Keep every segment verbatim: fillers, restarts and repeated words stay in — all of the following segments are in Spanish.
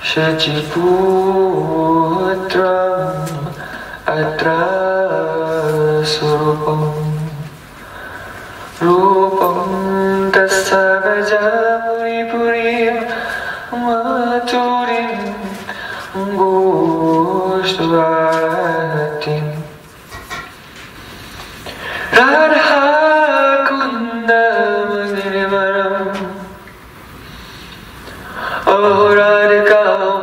Shachiputram atra surupam rupam tasagaja purim maturim Goshtvatim Radha Kundam Nirvaram Oh Radhika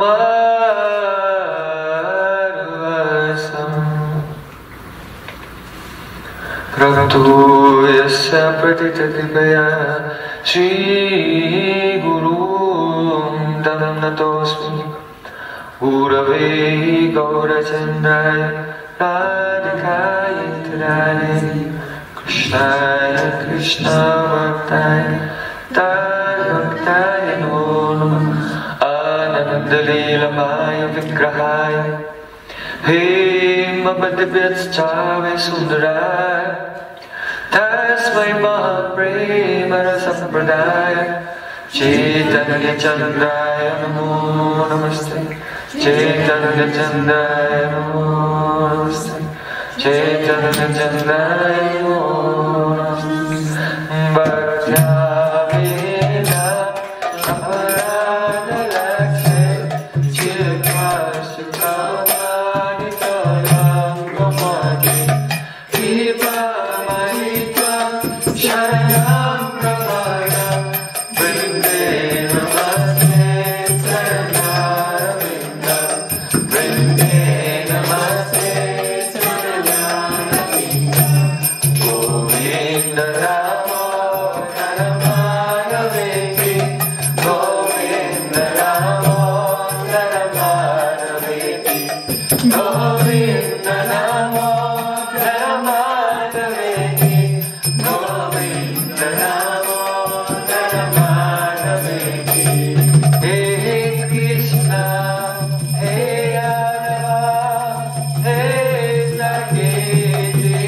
Marvasam Raktu Yasya Pratitadipaya Shri Guru Tam Natosmi Gurave Gaurachandaya Radhikaya Tadaya Krishnaya Krishna Bhaktaya Tadbhaktaya Namo Namah Anandalilamaya Vigrahaya Hemabhadvyatschave Sundaraya Tasmai Mahapremarasa Sampradaya Chaitanya Chandaya Namo Namaste Chaitanya Chandaya Namo Namaste Chaitanya Chandaya Namo Namaste Bhakti-veda Aparada Lakshe Chirkashikavadikaram Gamadi Viva Mahitva Sharanam Pravaya Vrinde Namaste Saranavinda Vrinde Namaste Saranavinda Govinda Ramo Karamaya Veki Govinda Ramo Karamaya Veki Govinda Ramo Karamaya Veki Govinda Ramo Karamaya Veki Hey Krishna Hey Adava Hey Saketi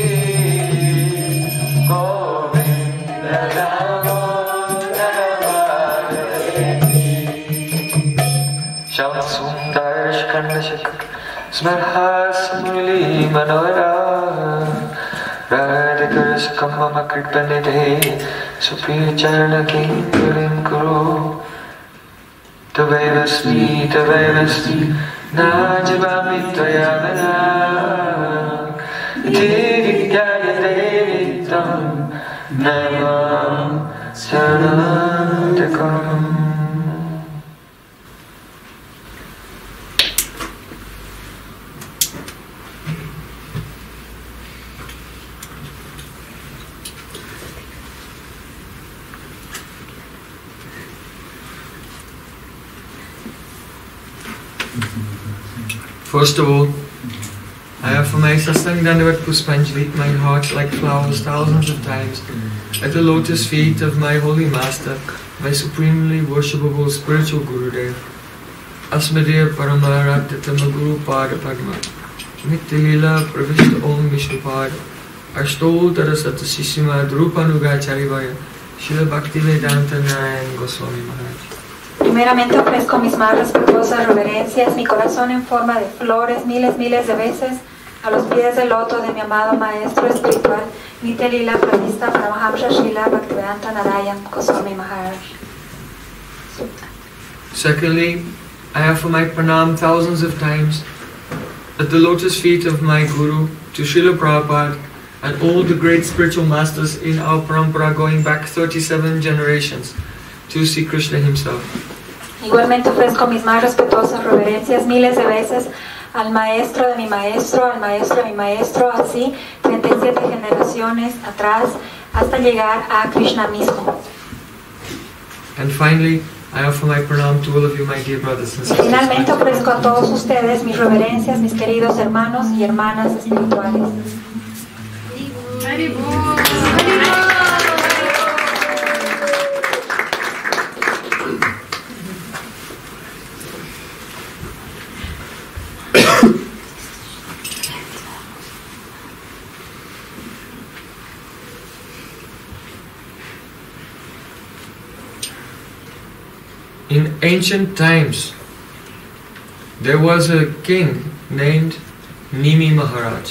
Govinda Ramo Karamaya Veki Shyam Sundar Shikanda Shikar Smarhas Muli Manora Radhikar Sukamama Kripanidhe Supriya Charana Kinkarim Kuru Tavevasmi Tavevasmi Najivami Tvayavana Devi Gaya Devi Tam Navam Sarantakam. First of all, I offer my Sastang Dandavat Puspanjali, my heart like flowers thousands of times, at the lotus feet of my holy master, my supremely worshipable spiritual Gurudev, Asmadeva Paramaradhatama Guru Pada Padma, Nitya-lila Pravishta Om Vishnupad, Ashtol Tarasata Sisima Drupanugacharivaya, Srila Bhaktivedanta Narayan Goswami Maharaj. Primeramente ofrezco mis más respetuosas reverencias, mi corazón en forma de flores, miles, miles de veces, a los pies del loto de mi amado Maestro Espiritual, Nitya-lila Pravishta Paramahamsa Srila Bhaktivedanta Narayan Goswami Maharaj. Secondly, I offer my pranam thousands of times at the lotus feet of my Guru, to Srila Prabhupada, and all the great spiritual masters in our parampara going back thirty-seven generations, to Sri Krishna himself. Igualmente ofrezco mis más respetuosas reverencias miles de veces al maestro de mi maestro, al maestro de mi maestro, así treinta y siete generaciones atrás, hasta llegar a Krishna mismo. And finally, I offer my pranam to all of you, my dear brothers and Y sisters. finalmente ofrezco a todos ustedes mis reverencias, mis queridos hermanos y hermanas espirituales. In ancient times, there was a king named Nimi Maharaj.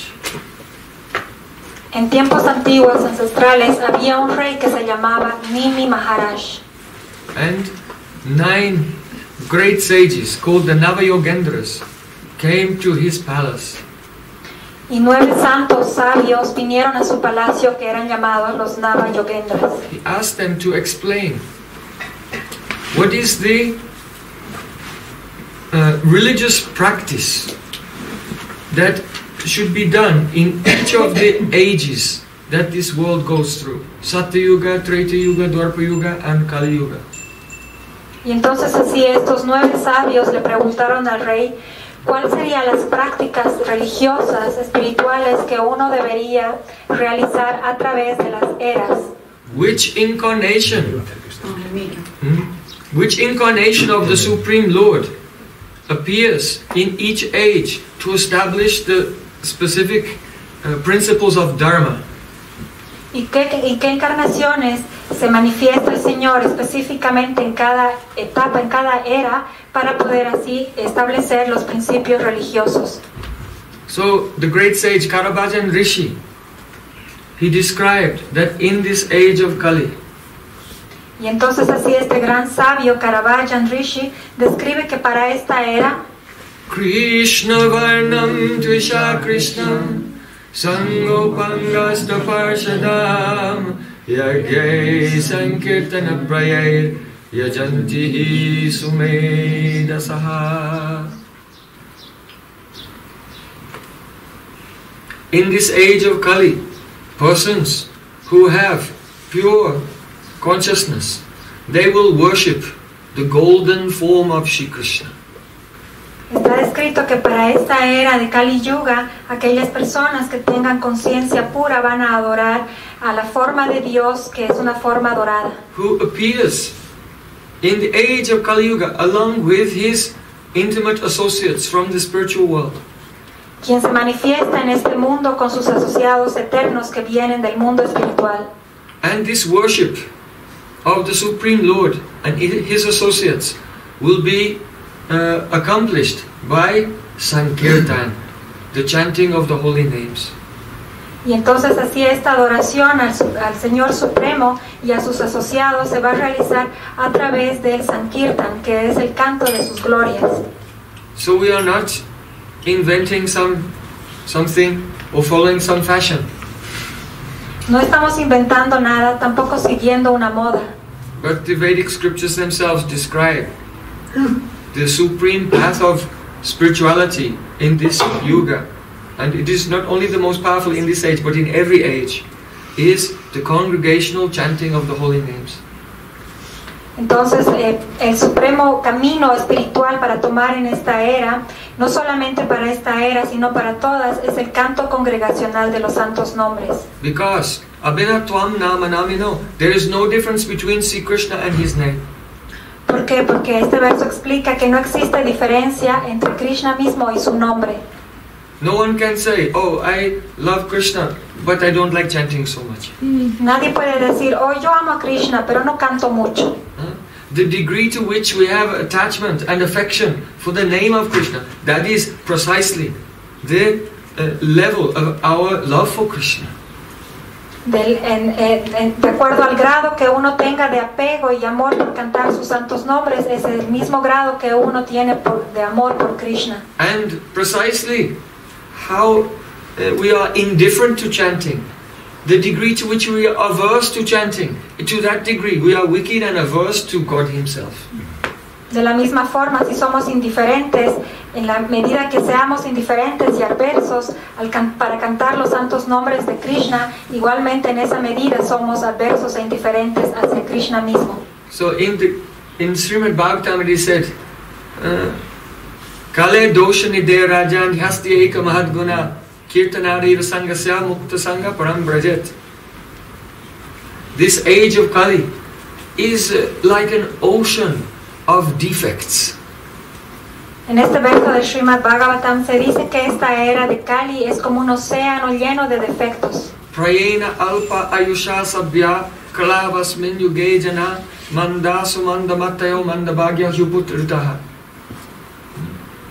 En tiempos antiguos, ancestrales, había un rey que se llamaba Nimi Maharaj. And nine great sages called the Navayogendras came to his palace. Y nueve santos sabios vinieron a su palacio, que eran llamados los Navayogendras. He asked them to explain what is the uh, religious practice that should be done in each of the ages that this world goes through. Satya Yuga, Treta Yuga, Dwapara Yuga and Kali Yuga. Y entonces así estos nueve sabios le preguntaron al rey cuáles serían las prácticas religiosas, espirituales que uno debería realizar a través de las eras. Which incarnation, hmm, which incarnation of the Supreme Lord appears in each age to establish the specific uh, principles of Dharma. ¿Y qué, y qué encarnaciones se manifiesta el Señor específicamente en cada etapa, en cada era, para poder así establecer los principios religiosos? So the great sage Karabhajan Rishi, he described that in this age of Kali, y entonces así este gran sabio Karabhajan Rishi describe que para esta era Krishna Varnam Tvisha Krishnam Sangopangasta Parshadam Yagay Sankirtana Prayay Yajantihi Sumedasaha. In this age of Kali, persons who have pure consciousness, they will worship the golden form of Shri Krishna. Está descrito que para esta era de Kali Yuga, aquellas personas que tengan conciencia pura van a adorar a la forma de Dios, que es una forma dorada. Who appears in the age of Kali Yuga along with his intimate associates from the spiritual world. Quien se manifiesta en este mundo con sus asociados eternos que vienen del mundo espiritual. And this worship of the Supreme Lord and his associates will be uh, accomplished by Sankirtan, the chanting of the holy names. Y entonces así esta adoración al, al Señor Supremo y a sus asociados se va a realizar a través del Sankirtan, que es el canto de sus glorias. So we are not inventing some something or following some fashion. No estamos inventando nada, tampoco siguiendo una moda. But the Vedic scriptures themselves describe the supreme path of spirituality in this yuga. And it is not only the most powerful in this age, but in every age, is the congregational chanting of the holy names. Entonces, eh, el supremo camino espiritual para tomar en esta era, no solamente para esta era, sino para todas, es el canto congregacional de los santos nombres. Because Abhinatvam Nama Namino, there is no difference between Sri Krishna and his name. ¿Por qué? Porque este verso explica que no existe diferencia entre Krishna mismo y su nombre. No one can say, oh, I love Krishna, but I don't like chanting so much. Nadie puede decir, oh, yo amo a Krishna, pero no canto mucho. Huh? The degree to which we have attachment and affection for the name of Krishna, that is precisely the uh, level of our love for Krishna. Del, en, en, en, de acuerdo al grado que uno tenga de apego y amor por cantar sus santos nombres, es el mismo grado que uno tiene por, de amor por Krishna. And precisely how uh, we are indifferent to chanting, the degree to which we are averse to chanting, to that degree we are wicked and averse to God Himself. De la misma forma, si somos indiferentes, en la medida que seamos indiferentes y adversos al can para cantar los santos nombres de Krishna, igualmente en esa medida somos adversos e indiferentes hacia Krishna mismo. So in the in Srimad Bhagavatam it is said, uh, Kale dosha nidya rajan hyasti eka mahadguna kirtanariva sangasya mukta sangha param brajet. This age of Kali is uh, like an ocean of defects. En este verso de Srimad Bhagavatam se dice que esta era de Kali es como un océano lleno de defectos. Prayena alpa ayusha sabya kalavasmin yuge jana mandasu mandamatayo mandabhagya huputritaha.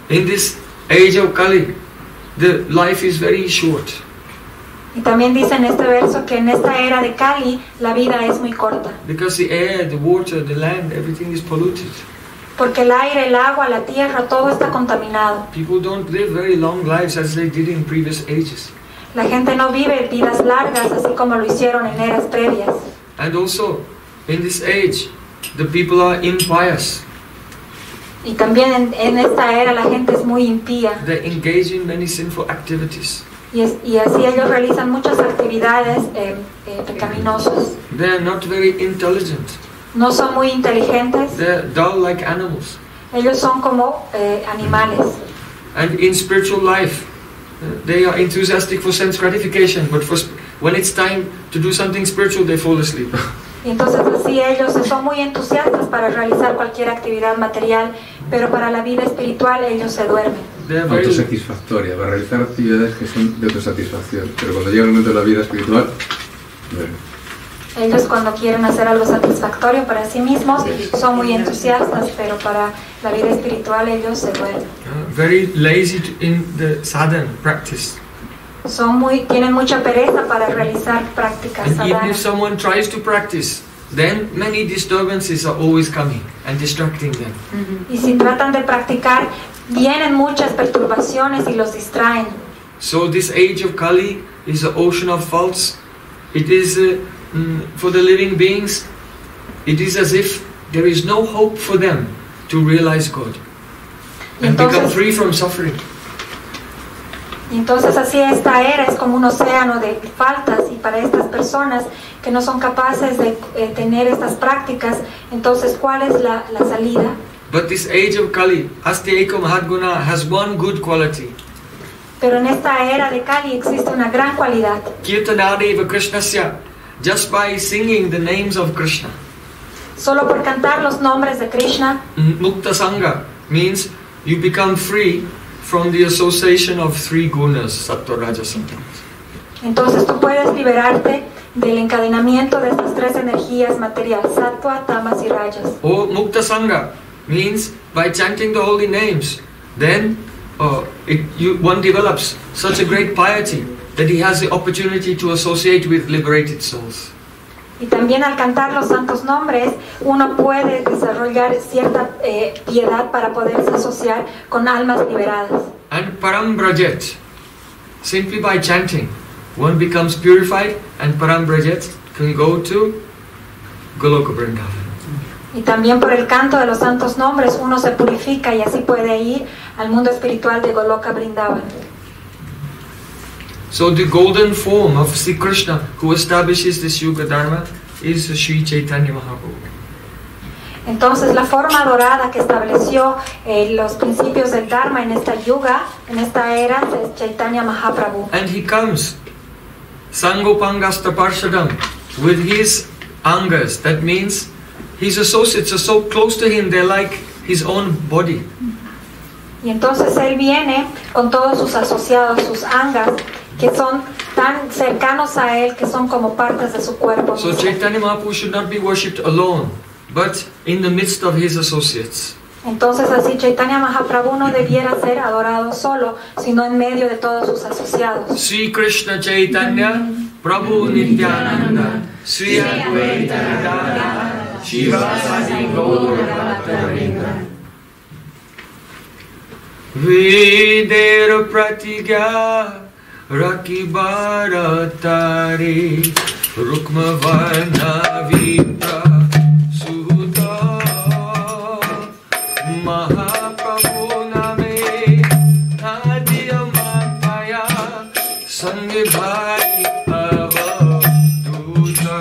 in this age of Kali, the life is very short. Y también dice en este verso que en esta era de Kali la vida es muy corta. Because the air, the water, the land, everything is polluted. Porque el aire, el agua, la tierra, todo está contaminado. People don't live very long lives as they did in previous ages. La gente no vive vidas largas así como lo hicieron en eras previas. And also, in this age, the people are impious. Y también en, en esta era la gente es muy impía. They engage in many sinful activities. Y, es, y así ellos realizan muchas actividades eh, eh, pecaminosas. They are not very intelligent. No son muy inteligentes. They are dull like animals. Ellos son como eh, animales. And in spiritual life, uh, they are enthusiastic for sense gratification, but for sp when it's time to do something spiritual, they fall asleep. Y entonces así ellos son muy entusiastas para realizar cualquier actividad material, pero para la vida espiritual ellos se duermen. Autosatisfactoria, para realizar actividades que son de autosatisfacción, pero cuando llega el momento de la vida espiritual, duermen. Ellos cuando quieren hacer algo satisfactorio para sí mismos son muy entusiastas, pero para la vida espiritual ellos se duermen. Uh, very lazy to, in the sadhana practice. Son muy, tienen mucha pereza para realizar prácticas And even sadhana. if someone tries to practice, then many disturbances are always coming and distracting them. Y si tratan de practicar, vienen muchas perturbaciones y los distraen. So this age of Kali is an ocean of faults. It is uh, mm, for the living beings, it is as if there is no hope for them to realize God and Entonces, become free from suffering. Y entonces así esta era es como un océano de faltas, y para estas personas que no son capaces de eh, tener estas prácticas, entonces ¿cuál es la, la salida? But this age of Kali, Asti Eko Mahadguna, has one good quality. Pero en esta era de Kali existe una gran cualidad. Kirtanadeva Krishnasya, just by singing the names of Krishna. Solo por cantar los nombres de Krishna, Mukta Sangha means you become free from the association of three gunas, sattva, rajas, and tamas. entonces tú puedes liberarte del encadenamiento de estas tres energías materiales, sattva, tamas y rajas. Or Mukta Sangha means by chanting the holy names, then uh, it, you, one develops such a great piety that he has the opportunity to associate with liberated souls. Y también al cantar los santos nombres, uno puede desarrollar cierta eh, piedad para poderse asociar con almas liberadas. And Param Brajet, simply by chanting, one becomes purified and Param Brajet can go to Goloka Vrindavan. Y también por el canto de los santos nombres uno se purifica y así puede ir al mundo espiritual de Goloka Vrindavan. So the golden form of Sri Krishna who establishes this Yuga Dharma is Sri Chaitanya Mahaprabhu. Entonces la forma dorada que estableció eh, los principios del Dharma en esta yuga, en esta era, es Chaitanya Mahaprabhu. And he comes, Sangopangasta Parshadam, with his angas. That means his associates are so close to him, they're like his own body. Y entonces él viene con todos sus asociados, sus angas, que son tan cercanos a él que son como partes de su cuerpo. So Chaitanya Mahaprabhu should not be worshipped alone, but in the midst of his associates. Entonces así Chaitanya Mahaprabhu no debiera ser adorado solo, sino en medio de todos sus asociados. Sri Krishna Chaitanya Prabhu Nityananda Sri Advaita Gadadhara Shivasadi Gaura Bhattavrinda Vedera Pratigya Raki Bharatari Rukma Varna Vipra Sudha Mahaprabhu Name Nadia Mapaya Sange Bhai Avaduta.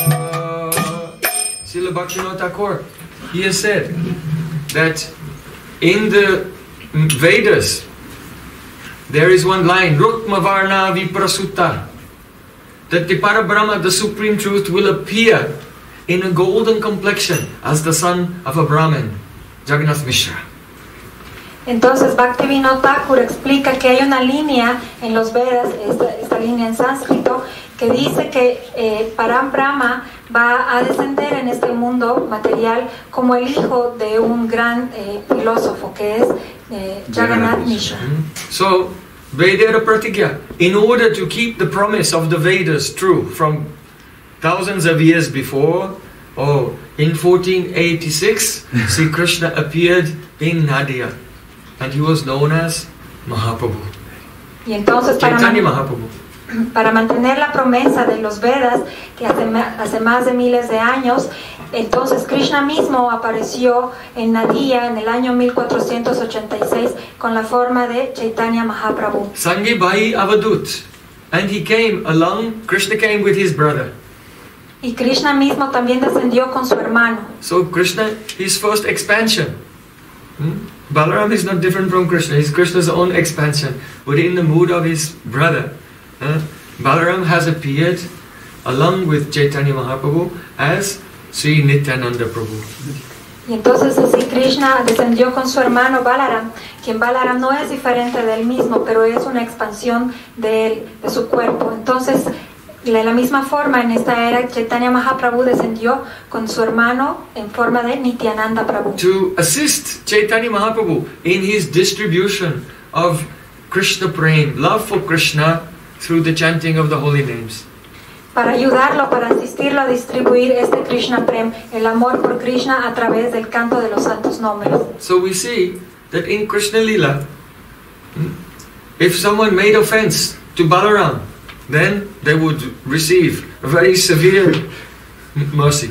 Srila Bhaktivinoda Thakur, he has said that in the Vedas there is one line, Rukma Varna Viprasutta, that the Parabrahma, the Supreme Truth, will appear in a golden complexion as the son of a Brahmin, Jagannath Mishra. Entonces Bhaktivinoda Thakur explica que hay una línea en los Vedas, esta, esta línea en sánscrito, que dice que eh, Param Brahma va a descender en este mundo material como el hijo de un gran eh, filósofo, que es eh, Jagannath Mishra. So, Vedera Pratigya, in order to keep the promise of the Vedas true from thousands of years before, oh, in fourteen eighty-six, Sri Krishna appeared in Nadia, and he was known as Mahaprabhu. Y entonces para, Chaitanya man Mahaprabhu. para mantener la promesa de los Vedas, que hace, hace más de miles de años, entonces Krishna mismo apareció en Nadia en el año mil cuatrocientos ochenta y seis con la forma de Chaitanya Mahaprabhu. Sangi Bhai Avadut, and he came along, Krishna came with his brother. Y Krishna mismo también descendió con su hermano. So Krishna, his first expansion. Hmm? Balaram is not different from Krishna, he's Krishna's own expansion. But in the mood of his brother, uh, Balaram has appeared along with Chaitanya Mahaprabhu as Sri Nityananda Prabhu. Y entonces así Krishna descendió con su hermano Balaram, quien Balaram no es diferente del mismo, pero es una expansión de él, de su cuerpo. Entonces, de la misma forma, en esta era, Chaitanya Mahaprabhu descendió con su hermano en forma de Nityananda Prabhu. To assist Chaitanya Mahaprabhu in his distribution of Krishna Prem, love for Krishna, through the chanting of the holy names. Para ayudarlo, para asistirlo a distribuir este Krishna Prem, el amor por Krishna a través del canto de los santos nombres. So we see that in Krishna Lila, if someone made offense to Balaram, then they would receive a very severe mercy.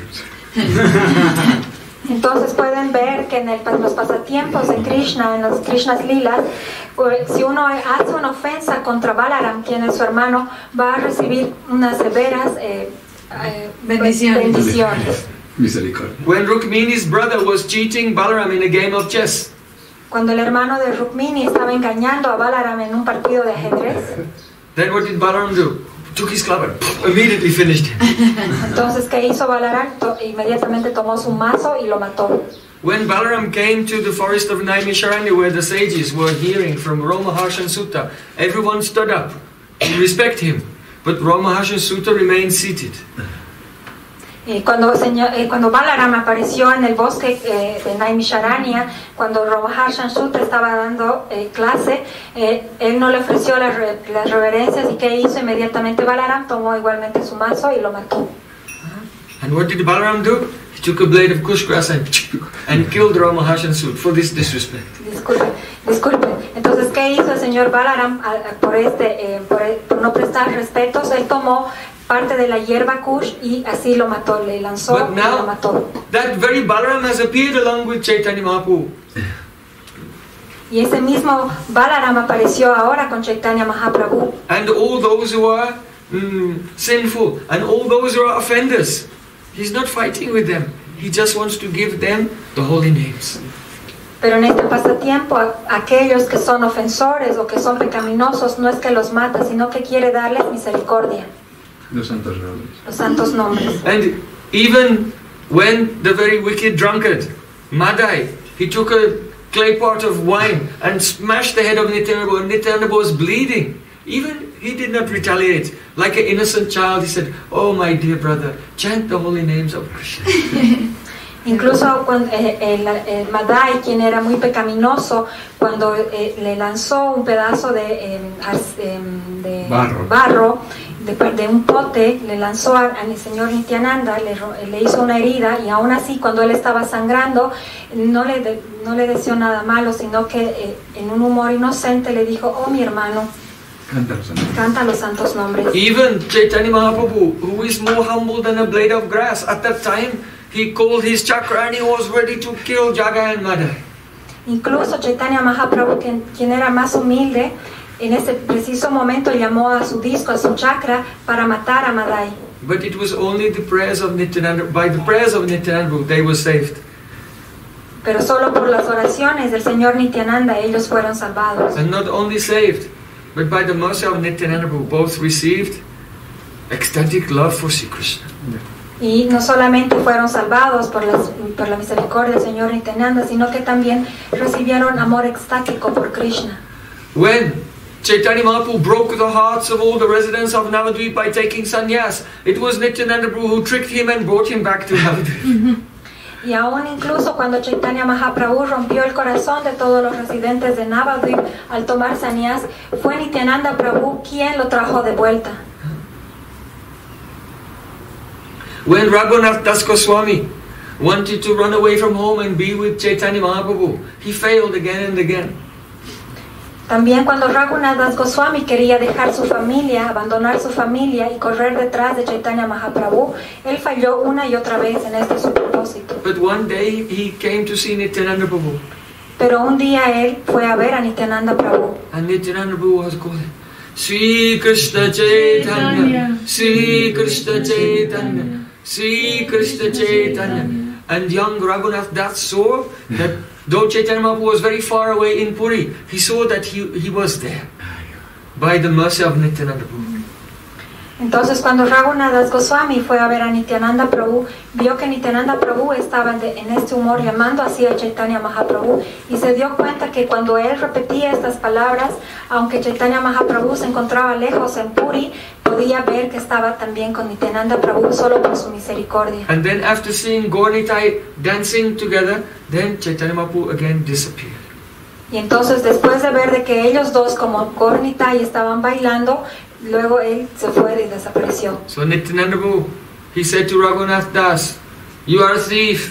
Entonces pueden ver que en el, los pasatiempos de Krishna, en los Krishnas Lilas, si uno hace una ofensa contra Balaram, quien es su hermano, va a recibir unas severas eh, eh, bendiciones. bendiciones. Misericordia. When Rukmini's brother was cheating Balaram in a game of chess, Cuando el hermano de Rukmini estaba engañando a Balaram en un partido de ajedrez, then what did Balaram do? Took his club and immediately finished him. entonces ¿qué hizo Balaram? To- inmediatamente tomó su mazo y lo mató. When Balaram came to the forest of Naimisharanya, where the sages were hearing from Romaharshan Sutta, everyone stood up to respect him, but Romaharshan Sutta remained seated. Y cuando, señor, eh, cuando Balaram apareció en el bosque eh, de Naimisharanya, cuando Romaharshan Sutra estaba dando eh, clase, eh, él no le ofreció las, re, las reverencias, y ¿qué hizo? Inmediatamente Balaram tomó igualmente su mazo y lo mató. And what did Balaram do? He took a blade of kush grass and, and killed Romaharshan Sutta for this disrespect. Disculpen, disculpen. Entonces, ¿qué hizo el señor Balaram a, a, por, este, eh, por, por no prestar respetos? Él tomó parte de la hierba kush y así lo mató, le lanzó But y lo now, mató. that very Balaram has appeared along with Chaitanya Mahaprabhu. Y ese mismo Balaram apareció ahora con Chaitanya Mahaprabhu. And all those who are mm, sinful, and all those who are offenders, he's not fighting with them. He just wants to give them the holy names. Pero en este pasatiempo, a- aquellos que son ofensores o que son pecaminosos, no es que los mata, sino que quiere darles misericordia, Los santos nombres. los santos nombres. And even when the very wicked drunkard, Madai, he took a clay pot of wine and smashed the head of Nityananda, and Nityananda was bleeding. Even he did not retaliate. Like an innocent child, he said, "Oh, my dear brother, chant the holy names of Krishna." Incluso cuando, eh, el, el Madai, quien era muy pecaminoso, cuando eh, le lanzó un pedazo de, eh, as- em, de Barro. barro, de, de un pote, le lanzó a- al señor Nityananda, le, ro- le hizo una herida, y aún así cuando él estaba sangrando, no le, de- no le deseó nada malo, sino que eh, en un humor inocente le dijo: "Oh, mi hermano, Canta los santos. canta los santos nombres". Even Chaitanya Mahaprabhu, who is more humble than a blade of grass, at that time he called his chakra and he was ready to kill Jaga and Madai. Incluso Chaitanya Mahaprabhu, quien, quien era más humilde, en ese preciso momento llamó a su disco, a su chakra, para matar a Madai. But it was only the prayers of Nityananda, by the prayers of Nityananda they were saved. Pero solo por las oraciones del señor Nityananda ellos fueron salvados. And not only saved, but by the mercy of Nityananda both received ecstatic love for Sri Krishna. Y no solamente fueron salvados por, las, por la misericordia del señor Nityananda, sino que también recibieron amor extático por Krishna. When Chaitanya Mahaprabhu broke the hearts of all the residents of Navadvip by taking sannyas, it was Nityananda Prabhu who tricked him and brought him back to Navadvip. Y aún incluso cuando Chaitanya Mahaprabhu rompió el corazón de todos los residentes de Navadvip al tomar sannyas, fue Nityananda Prabhu quien lo trajo de vuelta. When Raghunath Das Goswami wanted to run away from home and be with Chaitanya Mahaprabhu, he failed again and again. También cuando Raghunath Das Goswami quería dejar su familia, abandonar su familia y correr detrás de Chaitanya Mahaprabhu, él falló una y otra vez en este su propósito. But one day he came to see Nityananda Prabhu. Pero un día él fue a ver a Nityananda Prabhu. And Nityananda Prabhu was calling, Sri Krishna Chaitanya, Sri Krishna Chaitanya, Sri Krishna Chaitanya. And young Raghunath Das saw that though Chaitanya Mahaprabhu was very far away in Puri, he saw that he, he was there by the mercy of Nityananda Prabhu. Entonces cuando Raghunath Das Goswami fue a ver a Nityananda Prabhu, vio que Nityananda Prabhu estaba de, en este humor llamando así a Chaitanya Mahaprabhu, y se dio cuenta que cuando él repetía estas palabras, aunque Chaitanya Mahaprabhu se encontraba lejos en Puri, podía ver que estaba también con Nityananda Prabhu solo por su misericordia. And then after seeing Gaur Nitai dancing together, then Chaitanya Mahaprabhu again disappeared. Y entonces después de ver de que ellos dos como Gaur Nitai estaban bailando, luego él se fue y desapareció. So Nityananda Prabhu, he said to Raghunath Das, you are a thief.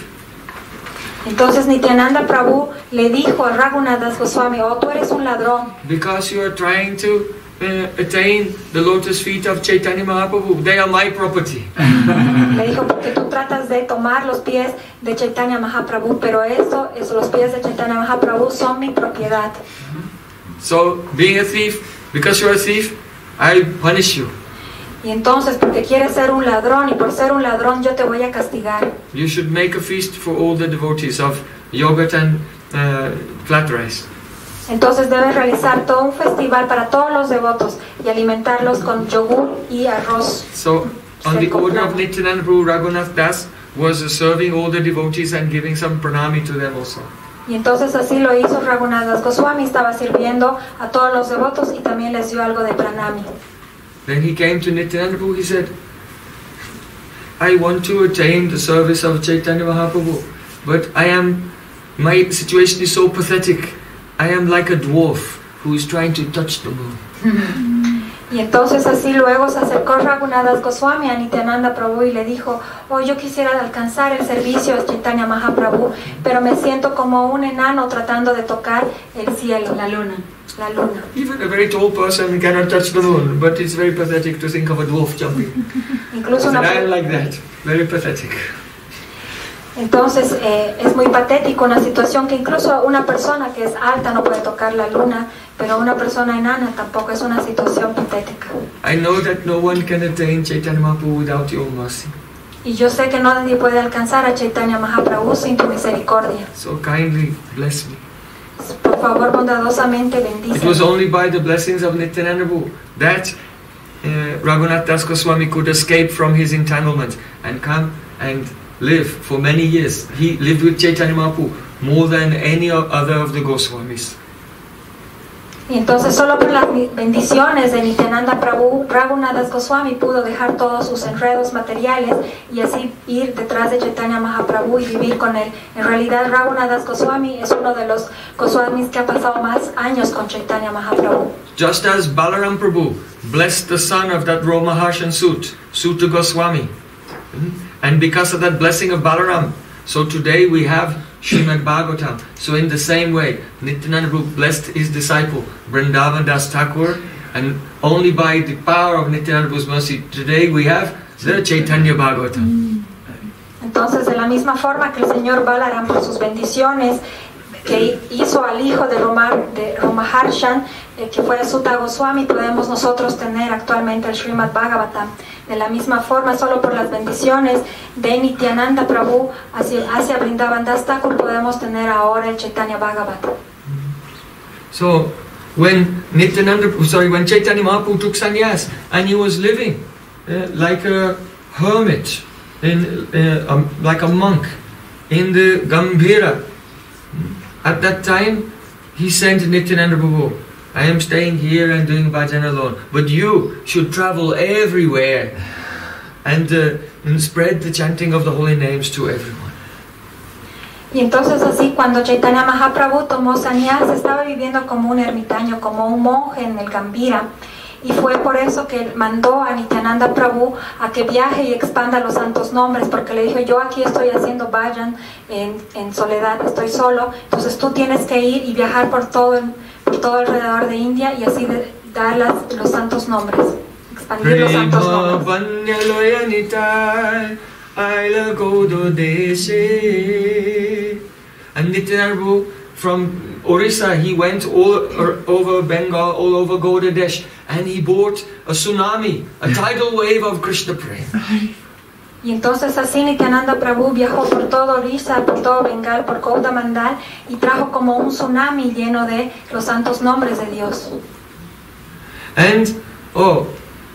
Entonces Nityananda Prabhu le dijo a Raghunath Das Goswami, oh, tú eres un ladrón. Because you are trying to uh, attain the lotus feet of Chaitanya Mahaprabhu, they are my property. Le dijo, porque tú tratas de tomar los pies de Chaitanya Mahaprabhu, pero eso, eso, los pies de Chaitanya Mahaprabhu son mi propiedad. So, being a thief, because you are a thief, I punish you. Y entonces, porque quieres ser un ladrón, y por ser un ladrón yo te voy a castigar. You should make a feast for all the devotees of yogurt and uh, flat rice. Entonces debes realizar todo un festival para todos los devotos y alimentarlos con yogur y arroz. So, on the order of Nityananda Prabhu, Raghunath Das was uh, serving all the devotees and giving some pranami to them also. Y entonces así lo hizo Raghunath Das Goswami, estaba sirviendo a todos los devotos y también les dio algo de pranami. Then he came to Nityananda Prabhu, he said, I want to attain the service of Chaitanya Mahaprabhu, but I am, my situation is so pathetic. I am like a dwarf who is trying to touch the moon. Y entonces así luego se acercó Raghunath Das Goswami a Nityananda Prabhu y le dijo, oh, yo quisiera alcanzar el servicio a Chaitanya Mahaprabhu, pero me siento como un enano tratando de tocar el cielo, la luna. La luna. Even a very tall person cannot touch the moon, but it's very pathetic to think of a dwarf jumping. Incluso una I am like that, very pathetic. Entonces eh, es muy patético una situación que incluso una persona que es alta no puede tocar la luna, pero una persona enana tampoco, es una situación patética. I know that no one can attain Chaitanya Mahaprabhu without your mercy. Y yo sé que nadie puede alcanzar a Chaitanya Mahaprabhu sin tu misericordia. So kindly bless me. Por favor, bondadosamente It was bendice. only by the blessings of Nityananda Prabhu that uh, Raghunath Das Goswami could escape from his entanglement and come and live for many years. He lived with Chaitanya Mahaprabhu more than any o- other of the Goswamis. Y entonces solo por las bendiciones de Nityananda Prabhu, Raghunath Das Goswami pudo dejar todos sus enredos materiales y así ir detrás de Chaitanya Mahaprabhu y vivir con él. En realidad Raghunath Das Goswami es uno de los Goswamis que ha pasado más años con Chaitanya Mahaprabhu. Just as Balaram Prabhu blessed the son of that Romaharshan Sut, Suta Goswami, mm, and because of that blessing of Balaram, so today we have Srimad Bhagavatam. So in the same way, Nityananda Prabhu blessed his disciple Vrindavan Das Thakur, and only by the power of Nityananda Prabhu's mercy, today we have the Chaitanya Bhagavatam. Entonces, de la misma forma que el señor Balaram, por sus bendiciones que hizo al hijo de, Roma, de Romaharshan, eh, que fue Suta Goswami, podemos nosotros tener actualmente el Srimad Bhagavatam. De la misma forma, solo por las bendiciones de Nityananda Prabhu hacia, hacia Vrindavan Das Thakur podemos tener ahora el Chaitanya Bhagavatam. So when Nityananda, sorry, when Chaitanya Mahaprabhu took sannyas and he was living uh, like a hermit, in uh, um, like a monk in the Gambhira, at that time he sent Nityananda Prabhu, I am staying here and doing bhajan alone, but you should travel everywhere and, uh, and spread the chanting of the holy names to everyone. Y entonces así cuando Chaitanya Mahaprabhu tomó sannyas, estaba viviendo como un ermitaño, como un monje en el Gambhira. Y fue por eso que mandó a Nityananda Prabhu a que viaje y expanda los santos nombres, porque le dijo, yo aquí estoy haciendo bhajan en, en soledad, estoy solo, entonces tú tienes que ir y viajar por todo, por todo alrededor de India y así de, dar las, los santos nombres, expandir los santos nombres. And Nityananda Prabhu from Orissa, he went all over Bengal, all over Gaudadesh, and he brought a tsunami, a tidal wave of Krishna Prem. Y entonces así Nityananda Prabhu viajó por todo Orissa, por todo Bengal, por Gauda Mandal, y trajo como un tsunami lleno de los santos nombres de Dios. And, oh,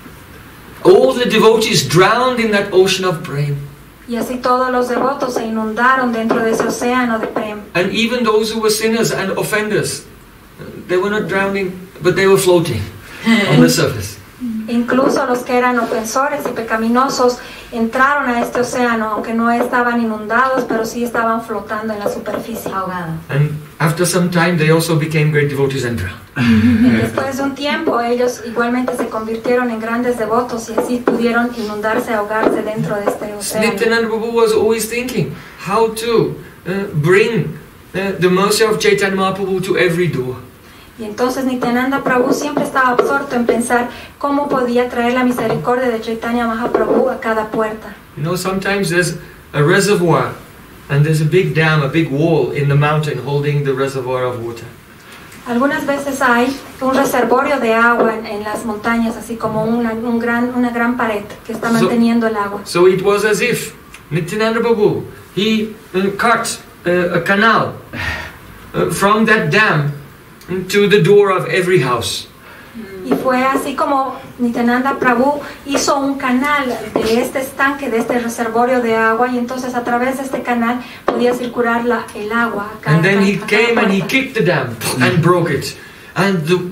all the devotees drowned in that ocean of Prem. Y así todos los devotos se inundaron dentro de ese océano de Prem. And even those who were sinners and offenders, they were not drowning, but they were floating on the surface. Incluso los que eran ofensores y pecaminosos entraron a este océano, aunque no estaban inundados, pero sí estaban flotando en la superficie. Ahogados. And after some time, they also became great devotees and drowned. Y después de un tiempo, ellos igualmente se convirtieron en grandes devotos y así pudieron inundarse, ahogarse dentro de este océano. Nityananda Prabhu was always thinking how to uh, bring uh, the mercy of Chaitanya Mahaprabhu to every door. Y entonces Nityananda Prabhu siempre estaba absorto en pensar cómo podía traer la misericordia de Chaitanya Mahaprabhu a cada puerta. You know, sometimes there's a reservoir and there's a big dam, a big wall in the mountain holding the reservoir of water. Algunas veces hay un reservorio de agua en, en las montañas, así como una, un gran, una gran pared que está manteniendo el agua. So it was as if Nityananda Prabhu, he uh, cut uh, a canal uh, from that dam to the door of every house. Y fue así como Nityananda Prabhu hizo un canal de este estanque, de este reservorio de agua, y entonces a través de este canal podía circular la, el agua. A cada, and then he a cada came and he puerta. kicked the dam and broke it. And the,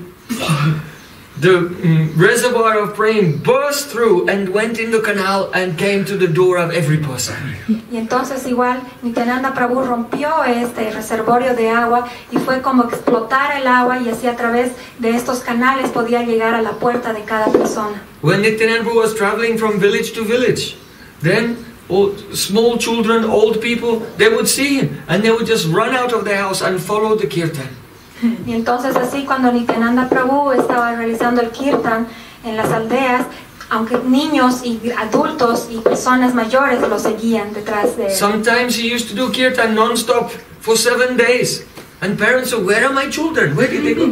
the um, reservoir of Prem burst through and went in the canal and came to the door of every person. Y entonces igual Nityananda Prabhu rompió este reservorio de agua y fue como explotar el agua, y así a través de estos canales podía llegar a la puerta de cada persona. When Nityananda Prabhu was traveling from village to village, then old, small children, old people, they would see him and they would just run out of their house and follow the kirtan. Y entonces así cuando Nityananda Prabhu estaba realizando el kirtan en las aldeas, aunque niños y adultos y personas mayores lo seguían detrás de él. Sometimes he used to do kirtan non-stop for seven days. And parents said, where are my children? Where did they go?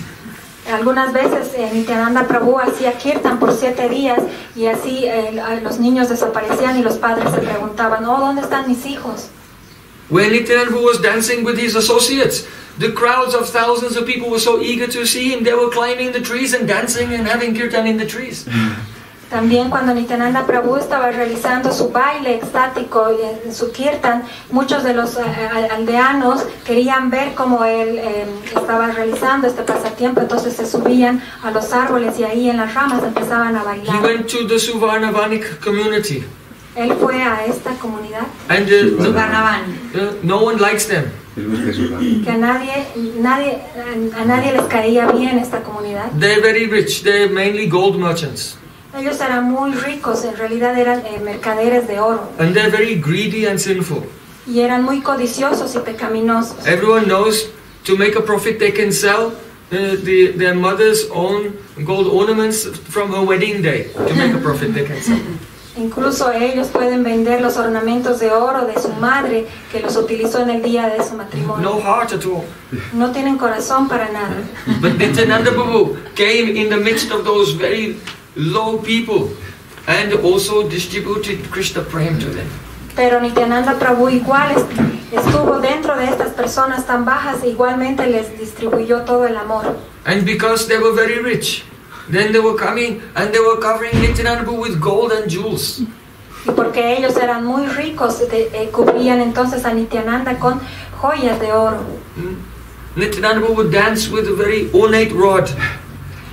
Algunas veces eh, Nityananda Prabhu hacía kirtan por siete días y así eh, los niños desaparecían y los padres se preguntaban, oh, ¿dónde están mis hijos? When Nityananda Prabhu was dancing with his associates, the crowds of thousands of people were so eager to see him, they were climbing the trees and dancing and having kirtan in the trees. También cuando Nityananda Prabhu estaba realizando su baile extático en su kirtan, muchos de los aldeanos querían ver cómo él eh, estaba realizando este pasatiempo, entonces se subían a los árboles y ahí en las ramas empezaban a He bailar. went to the Suvarnavanik community. Él fue a esta comunidad And uh, Suvarnavani. uh, no one likes them. El bosque de Suvarna. que a nadie, nadie, a nadie les caía bien esta comunidad. They're very rich. They're mainly gold merchants. Ellos eran muy ricos, en realidad eran eh, mercaderes de oro And they're very greedy and sinful. y eran muy codiciosos y pecaminosos. Everyone knows to make a profit they can sell uh, the, their mother's own gold ornaments from her wedding day. To make a profit they can sell. Incluso ellos pueden vender los ornamentos de oro de su madre que los utilizó en el día de su No matrimonio. heart at all. No tienen corazón para nada. But Nityananda Prabhu came in the midst of those very low people and also distributed Krishna Prem to them. Pero Nityananda Prabhu igual est- estuvo dentro de estas personas tan bajas e igualmente les distribuyó todo el amor. And because they were very rich, then they were coming and they were covering Nityananda Prabhu with gold and jewels. Y porque ellos eran muy ricos, de- eh, cubrían entonces a Nityananda con joyas de oro. Nityananda Prabhu would dance with a very ornate rod.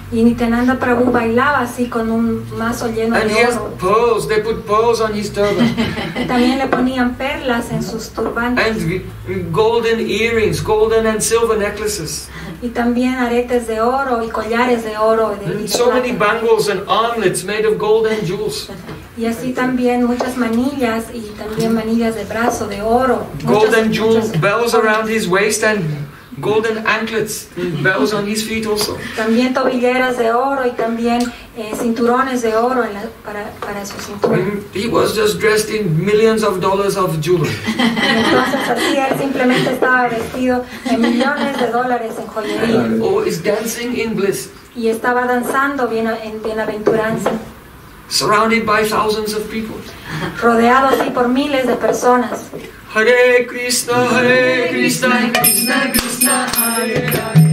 Y Nityananda Prabhu bailaba así con un mazo lleno And he de has oro. pearls, they put pearls on his turban. También le ponían perlas en sus turbantes. And golden earrings, golden and silver necklaces. Y también aretes de oro y collares de oro. y de- y And de so many plata. bangles and armlets made of gold and jewels. Y así también muchas manillas y también manillas de brazo de oro. Gold Muchas- and jewels, muchas- bells around his waist and golden anklets and bells on his feet also. También tobilleras de oro y también eh, cinturones de oro en la- para, para su cintura. And he was just dressed in millions of dollars of jewelry. Y entonces así él simplemente estaba vestido de millones de dólares en joyería Oh, is dancing in bliss, y estaba danzando bien, en bienaventuranza, surrounded by thousands of people. rodeado así por miles de personas. Hare Krishna, Hare Krishna, Krishna Krishna, Hare Hare.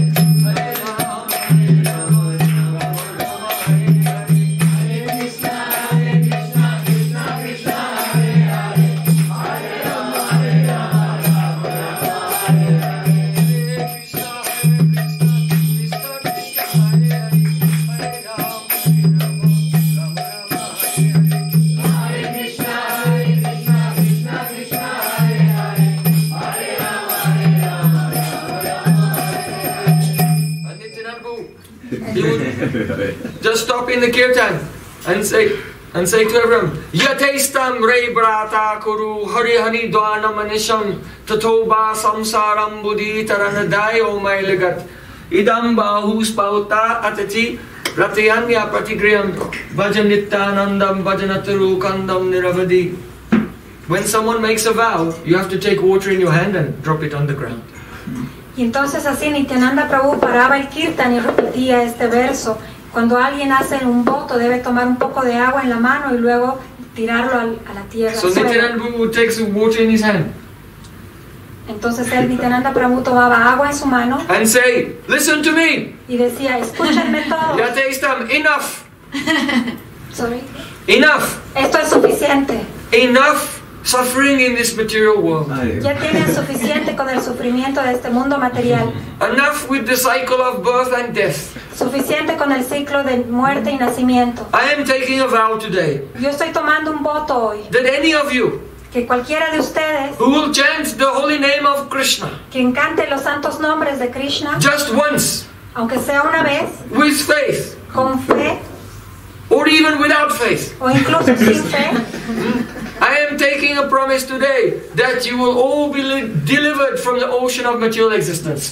He would just stop in the kirtan and say and say to everyone, Yatestam Re Brata Kuru Hari Hani Dwana Manisham Tatoba Samsaram Buddhi Taranadai O Mailagat Idam Bahus Pauta Atati Ratayanya Pratigriyam Bhajanityanandam Bhajanataru Kandam Niravadi. When someone makes a vow, you have to take water in your hand and drop it on the ground. Y entonces así Nityananda Prabhu paraba el kirtan y repetía este verso. Cuando alguien hace un voto debe tomar un poco de agua en la mano y luego tirarlo al- a la tierra. So al suelo. Nityananda Prabhu takes the water in his hand Entonces el Nityananda Prabhu tomaba agua en su mano and say, listen to me. y decía, escúchenme todos. Yatestam, enough, Sorry. enough, Esto es suficiente. enough suffering in this material world. Ya tienen suficiente con el sufrimiento de este mundo material. Enough with the cycle of birth and death. Suficiente con el ciclo de muerte y nacimiento. I am taking a vow today Yo estoy tomando un voto hoy. that any of you Que cualquiera de ustedes who will chant the holy name of Krishna quien cante los santos nombres de Krishna, just once, aunque sea una vez, with faith, con fe or even without faith, o incluso sin fe, I am taking a promise today that you will all be li- delivered from the ocean of material existence.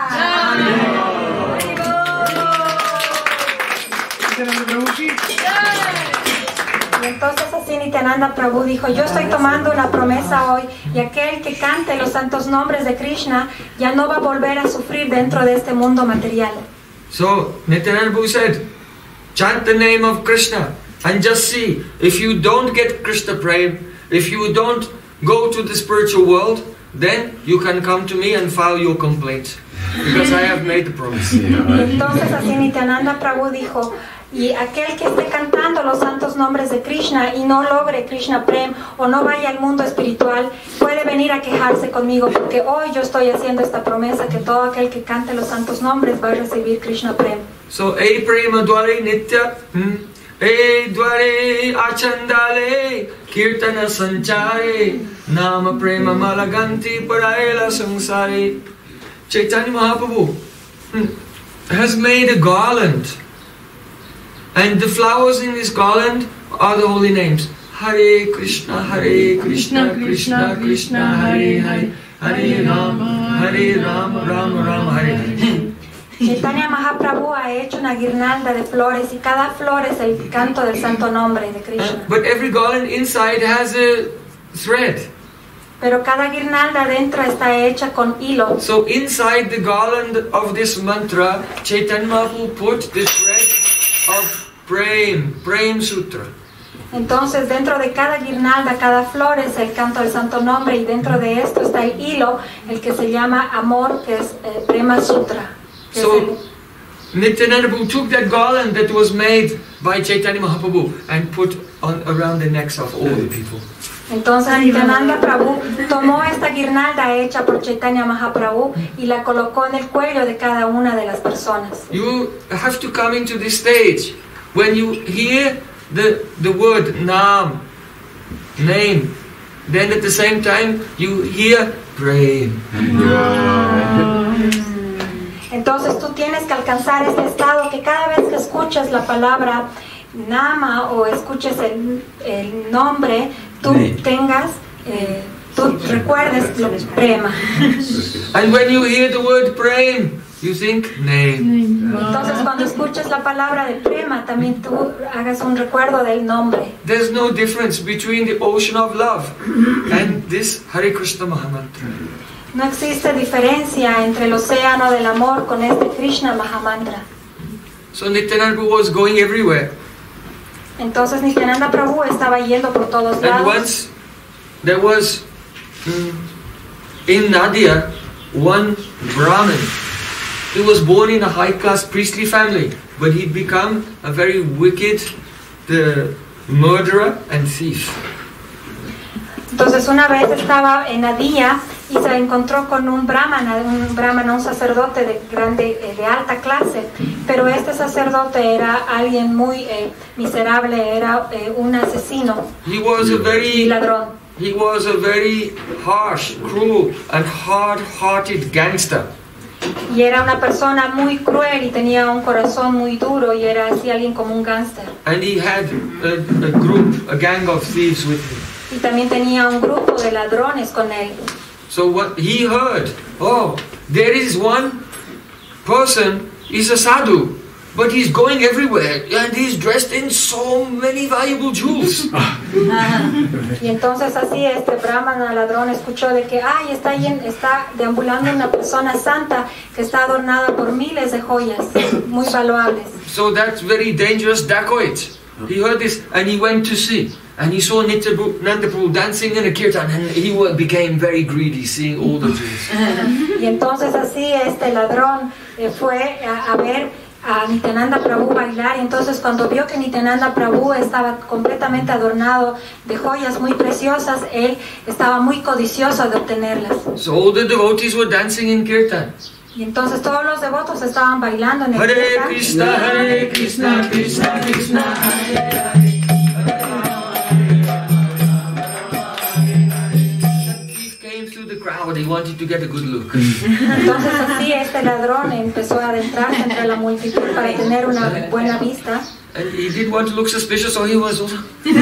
Y entonces así Nityananda Prabhu dijo, yo estoy tomando una promesa hoy y aquel que cante los santos nombres de Krishna ya no va a volver a sufrir dentro de este mundo material. So Nityananda Prabhu said, chant the name of Krishna and just see, if you don't get Krishna Prem, if you don't go to the spiritual world, then you can come to me and file your complaint, because I have made the promise. Y entonces así Nityananda Prabhu dijo, y aquel que esté cantando los santos nombres de Krishna y no logre Krishna Prem o no vaya al mundo espiritual, puede venir a quejarse conmigo, porque hoy yo estoy haciendo esta promesa que todo aquel que cante los santos nombres va a recibir Krishna Prem. So, E Prema Dware Nitya, hmm, E Dware Achandale, Kirtana Sanchare, Nama Prema Malaganti Paraela Samsare. Chaitanya Mahaprabhu hmm, has made a garland, and the flowers in this garland are the holy names. Hare Krishna, Hare Krishna, Krishna Krishna, Hare Hare, Hare Rama, Hare Rama, Rama Rama, Hare Hare. Chaitanya Mahaprabhu ha hecho una guirnalda de flores y cada flor es el canto del santo nombre de Krishna. But every garland inside has a thread. Pero cada guirnalda dentro está hecha con hilo. So inside the garland of this mantra, Chaitanya Mahaprabhu put the thread of Prem, Prem Sutra. Entonces dentro de cada guirnalda, cada flor es el canto del santo nombre y dentro de esto está el hilo, el que se llama amor, que es eh, Prema Sutra. que es So Nityananda Prabhu took that garland that was made by Chaitanya Mahaprabhu and put on around the necks of all the people. el- Entonces Nityananda Prabhu tomó esta guirnalda hecha por Chaitanya Mahaprabhu y la colocó en el cuello de cada una de las personas. You have to come into this stage when you hear the the word Nam, name, then at the same time you hear Prem. Entonces tú tienes que alcanzar este estado que cada vez que escuches la palabra Nama o escuches el, el nombre, tú tengas, eh, tú recuerdes lo que es Prema. And when you hear the word Prem, you think name. Entonces cuando escuches la palabra de Prema, también tú hagas un recuerdo del nombre. There's no difference between the ocean of love and this Hare Krishna Mahamantra. No existe diferencia entre el océano del amor con este Krishna Mahamantra. So Nityananda was going everywhere. Entonces Nityananda Prabhu estaba yendo por todos And lados. once there was mm, in Nadia one Brahmin. He was born in a high-class priestly family, but he'd become a very wicked the murderer and thief. Entonces una vez estaba en Nadia y se encontró con un brahmana, un brahmana, un sacerdote de grande, eh, de alta clase, pero este sacerdote era alguien muy eh, miserable, era eh, un asesino He was a y very ladrón. he was a very harsh, cruel, and hard-hearted gangster. Y era una persona muy cruel y tenía un corazón muy duro y era así alguien como un gángster. And he had a, a group, a gang of thieves with him. Y también tenía un grupo de ladrones con él. So what he heard, oh, there is one person, he's a sadhu, but he's going everywhere and he's dressed in so many valuable jewels. Y entonces así este brahmana ladrón escuchó de que ay, está, ahí en- está deambulando una persona santa que está adornada por miles de joyas muy valuables. So that's very dangerous dacoit. He heard this and he went to see. And he saw Nityananda Prabhu dancing in a kirtan and he wa- became very greedy seeing all the jewels. Y entonces así este ladrón eh, fue a, a ver a Nityananda Prabhu bailar y entonces cuando vio que Nityananda Prabhu estaba completamente adornado de joyas muy preciosas, él estaba muy codicioso de obtenerlas. So all the devotees were dancing in kirtan. Y entonces todos los devotos estaban bailando en el Hare kirtan. Krishna, Hare Krishna, Krishna Krishna, Hare Hare. Crowd, he wanted to get a good look. Entonces así este ladrón empezó a adentrarse entre la multitud para tener una buena vista. And he didn't want to look suspicious, so he was also.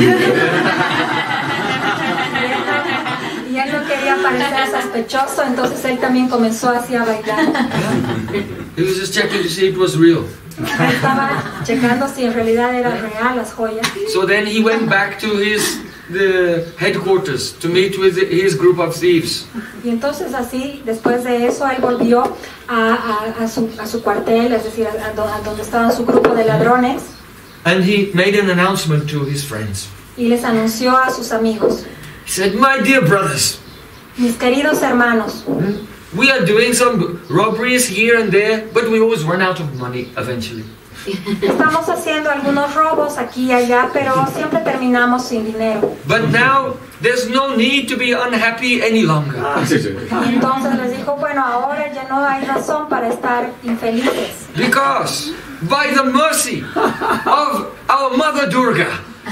Y él no quería parecer sospechoso, entonces él también comenzó así a bailar. He was just checking to see it was real. Él estaba checando si en realidad era real las joyas. So then he went back to his the headquarters to meet with his group of thieves. Y entonces así, después de eso, él volvió a, a, a, su, a su cuartel, es decir, a, do- a donde estaban su grupo de ladrones, And he made an announcement to his friends. y les anunció a sus amigos: He said, "My dear brothers, mis queridos hermanos, we are doing some robberies here and there, but we always run out of money eventually. estamos haciendo algunos robos aquí y allá, pero siempre terminamos sin dinero. But now there's no need to be unhappy any longer. Y entonces les dijo, bueno, ahora ya no hay razón para estar infelices, Because by the mercy of our Mother Durga,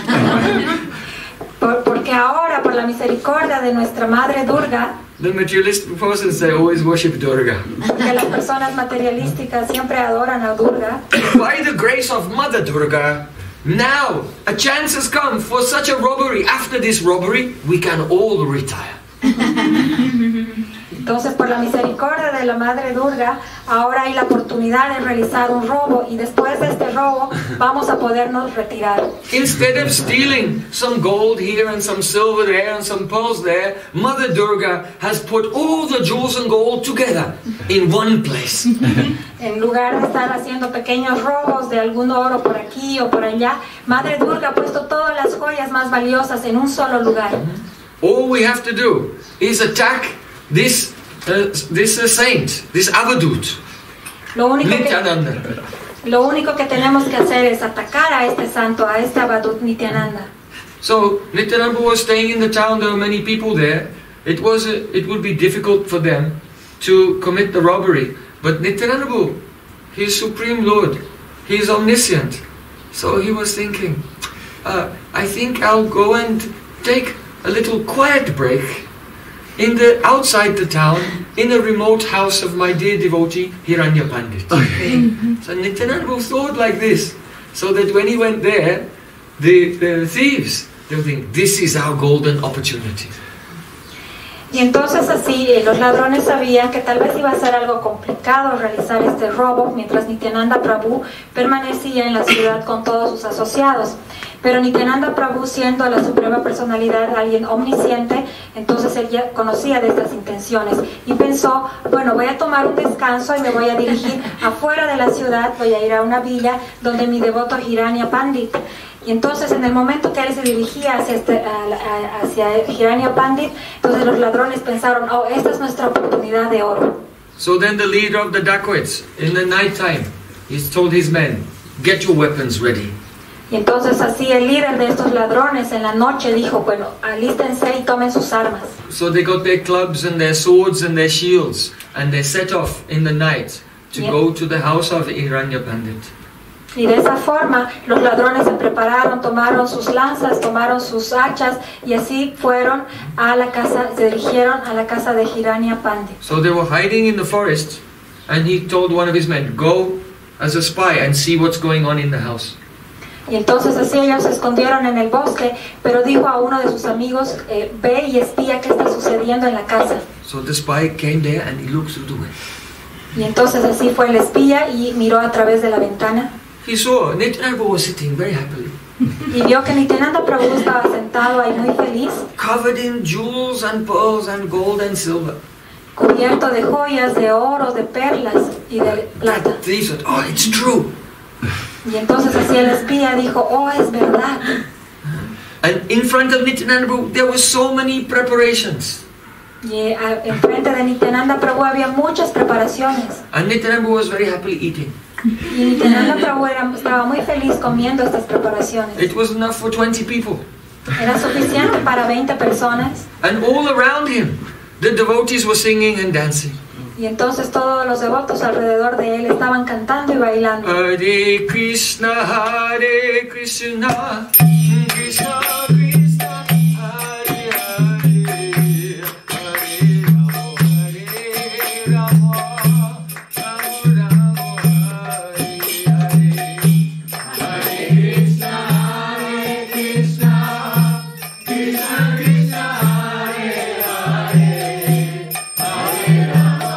Por- porque ahora, por la misericordia de nuestra Madre Durga, the materialistic persons, they always worship Durga. porque las personas materialísticas siempre adoran a Durga, By the grace of Mother Durga, now a chance has come for such a robbery. After this robbery, we can all retire. entonces por la misericordia de la Madre Durga, ahora hay la oportunidad de realizar un robo y después de este robo vamos a podernos retirar. Instead of stealing some gold here and some silver there and some pearls there, Mother Durga has put all the jewels and gold together in one place. En lugar de estar haciendo pequeños robos de algún oro por aquí o por allá, Madre Durga ha puesto todas las joyas más valiosas en un solo lugar. All we have to do is attack this uh, this uh, saint, this Avadut, Lo único, que, Nityananda. lo único que tenemos que hacer es atacar a este santo, a este Avadut Nityananda. So Nityananda Prabhu was staying in the town. There were many people there. It was a, it would be difficult for them to commit the robbery. But Nityananda Prabhu, he is Supreme Lord. He is omniscient. So he was thinking, uh, I think I'll go and take a little quiet break in the outside the town, in a remote house of my dear devotee Hiranya Pandit. So Nityananda Prabhu thought like this, so that when he went there, the, the thieves, they would think, this is our golden opportunity. Y entonces así eh, los ladrones sabían que tal vez iba a ser algo complicado realizar este robo mientras Nityananda Prabhu permanecía en la ciudad con todos sus asociados. Pero Nityananda Prabhu, siendo la suprema personalidad, alguien omnisciente, entonces él ya conocía de estas intenciones y pensó, bueno, voy a tomar un descanso y me voy a dirigir afuera de la ciudad, voy a ir a una villa donde mi devoto Hiranya Pandit. Y entonces en el momento que él se dirigía hacia, este, a, a, hacia Hiranya Pandit, entonces los ladrones pensaron, oh, esta es nuestra oportunidad de oro. So then the leader of the dacoits, in the night time, he told his men, get your weapons ready. Y entonces así el líder de estos ladrones en la noche dijo, bueno, alístense y tomen sus armas. So they got their clubs and their swords and their shields, and they set off in the night to Yeah. go to the house of Hiranya Pandit. Y de esa forma los ladrones se prepararon, tomaron sus lanzas, tomaron sus hachas y así fueron a la casa, se dirigieron a la casa de Hiranya Pandit. So they were hiding in the forest, and he told one of his men, go as a spy and see what's going on in the house. Y entonces así ellos se escondieron en el bosque, pero dijo a uno de sus amigos, eh, ve y espía qué está sucediendo en la casa. So the spy came there and he looked through the window. Y entonces así fue el espía y miró a través de la ventana. He saw Nityananda Prabhu was sitting very happily, Y vio que Nityananda Prabhu estaba sentado ahí muy feliz, covered in jewels and pearls and gold and silver. cubierto de joyas, de oro, de perlas y de plata. That thief said, oh, it's true. Y entonces así el espía dijo, oh, es verdad. And in front of Nityananda Prabhu, there were so many preparations. Y a- enfrente de Nityananda Prabhu había muchas preparaciones. And Nityananda Prabhu was very happily eating. Y Nityananda Prabhu era- estaba muy feliz comiendo estas preparaciones. It was enough for twenty people. Era suficiente para veinte personas. And all around him, the devotees were singing and dancing. Y entonces todos los devotos alrededor de él estaban cantando y bailando. Hare Krishna, Hare Krishna, Krishna Krishna, Hare Hare, Hare Rama, Hare Rama, Rama Rama, Hare Hare. Hare Krishna, Hare Krishna, Krishna Krishna, Hare Hare, Hare Rama.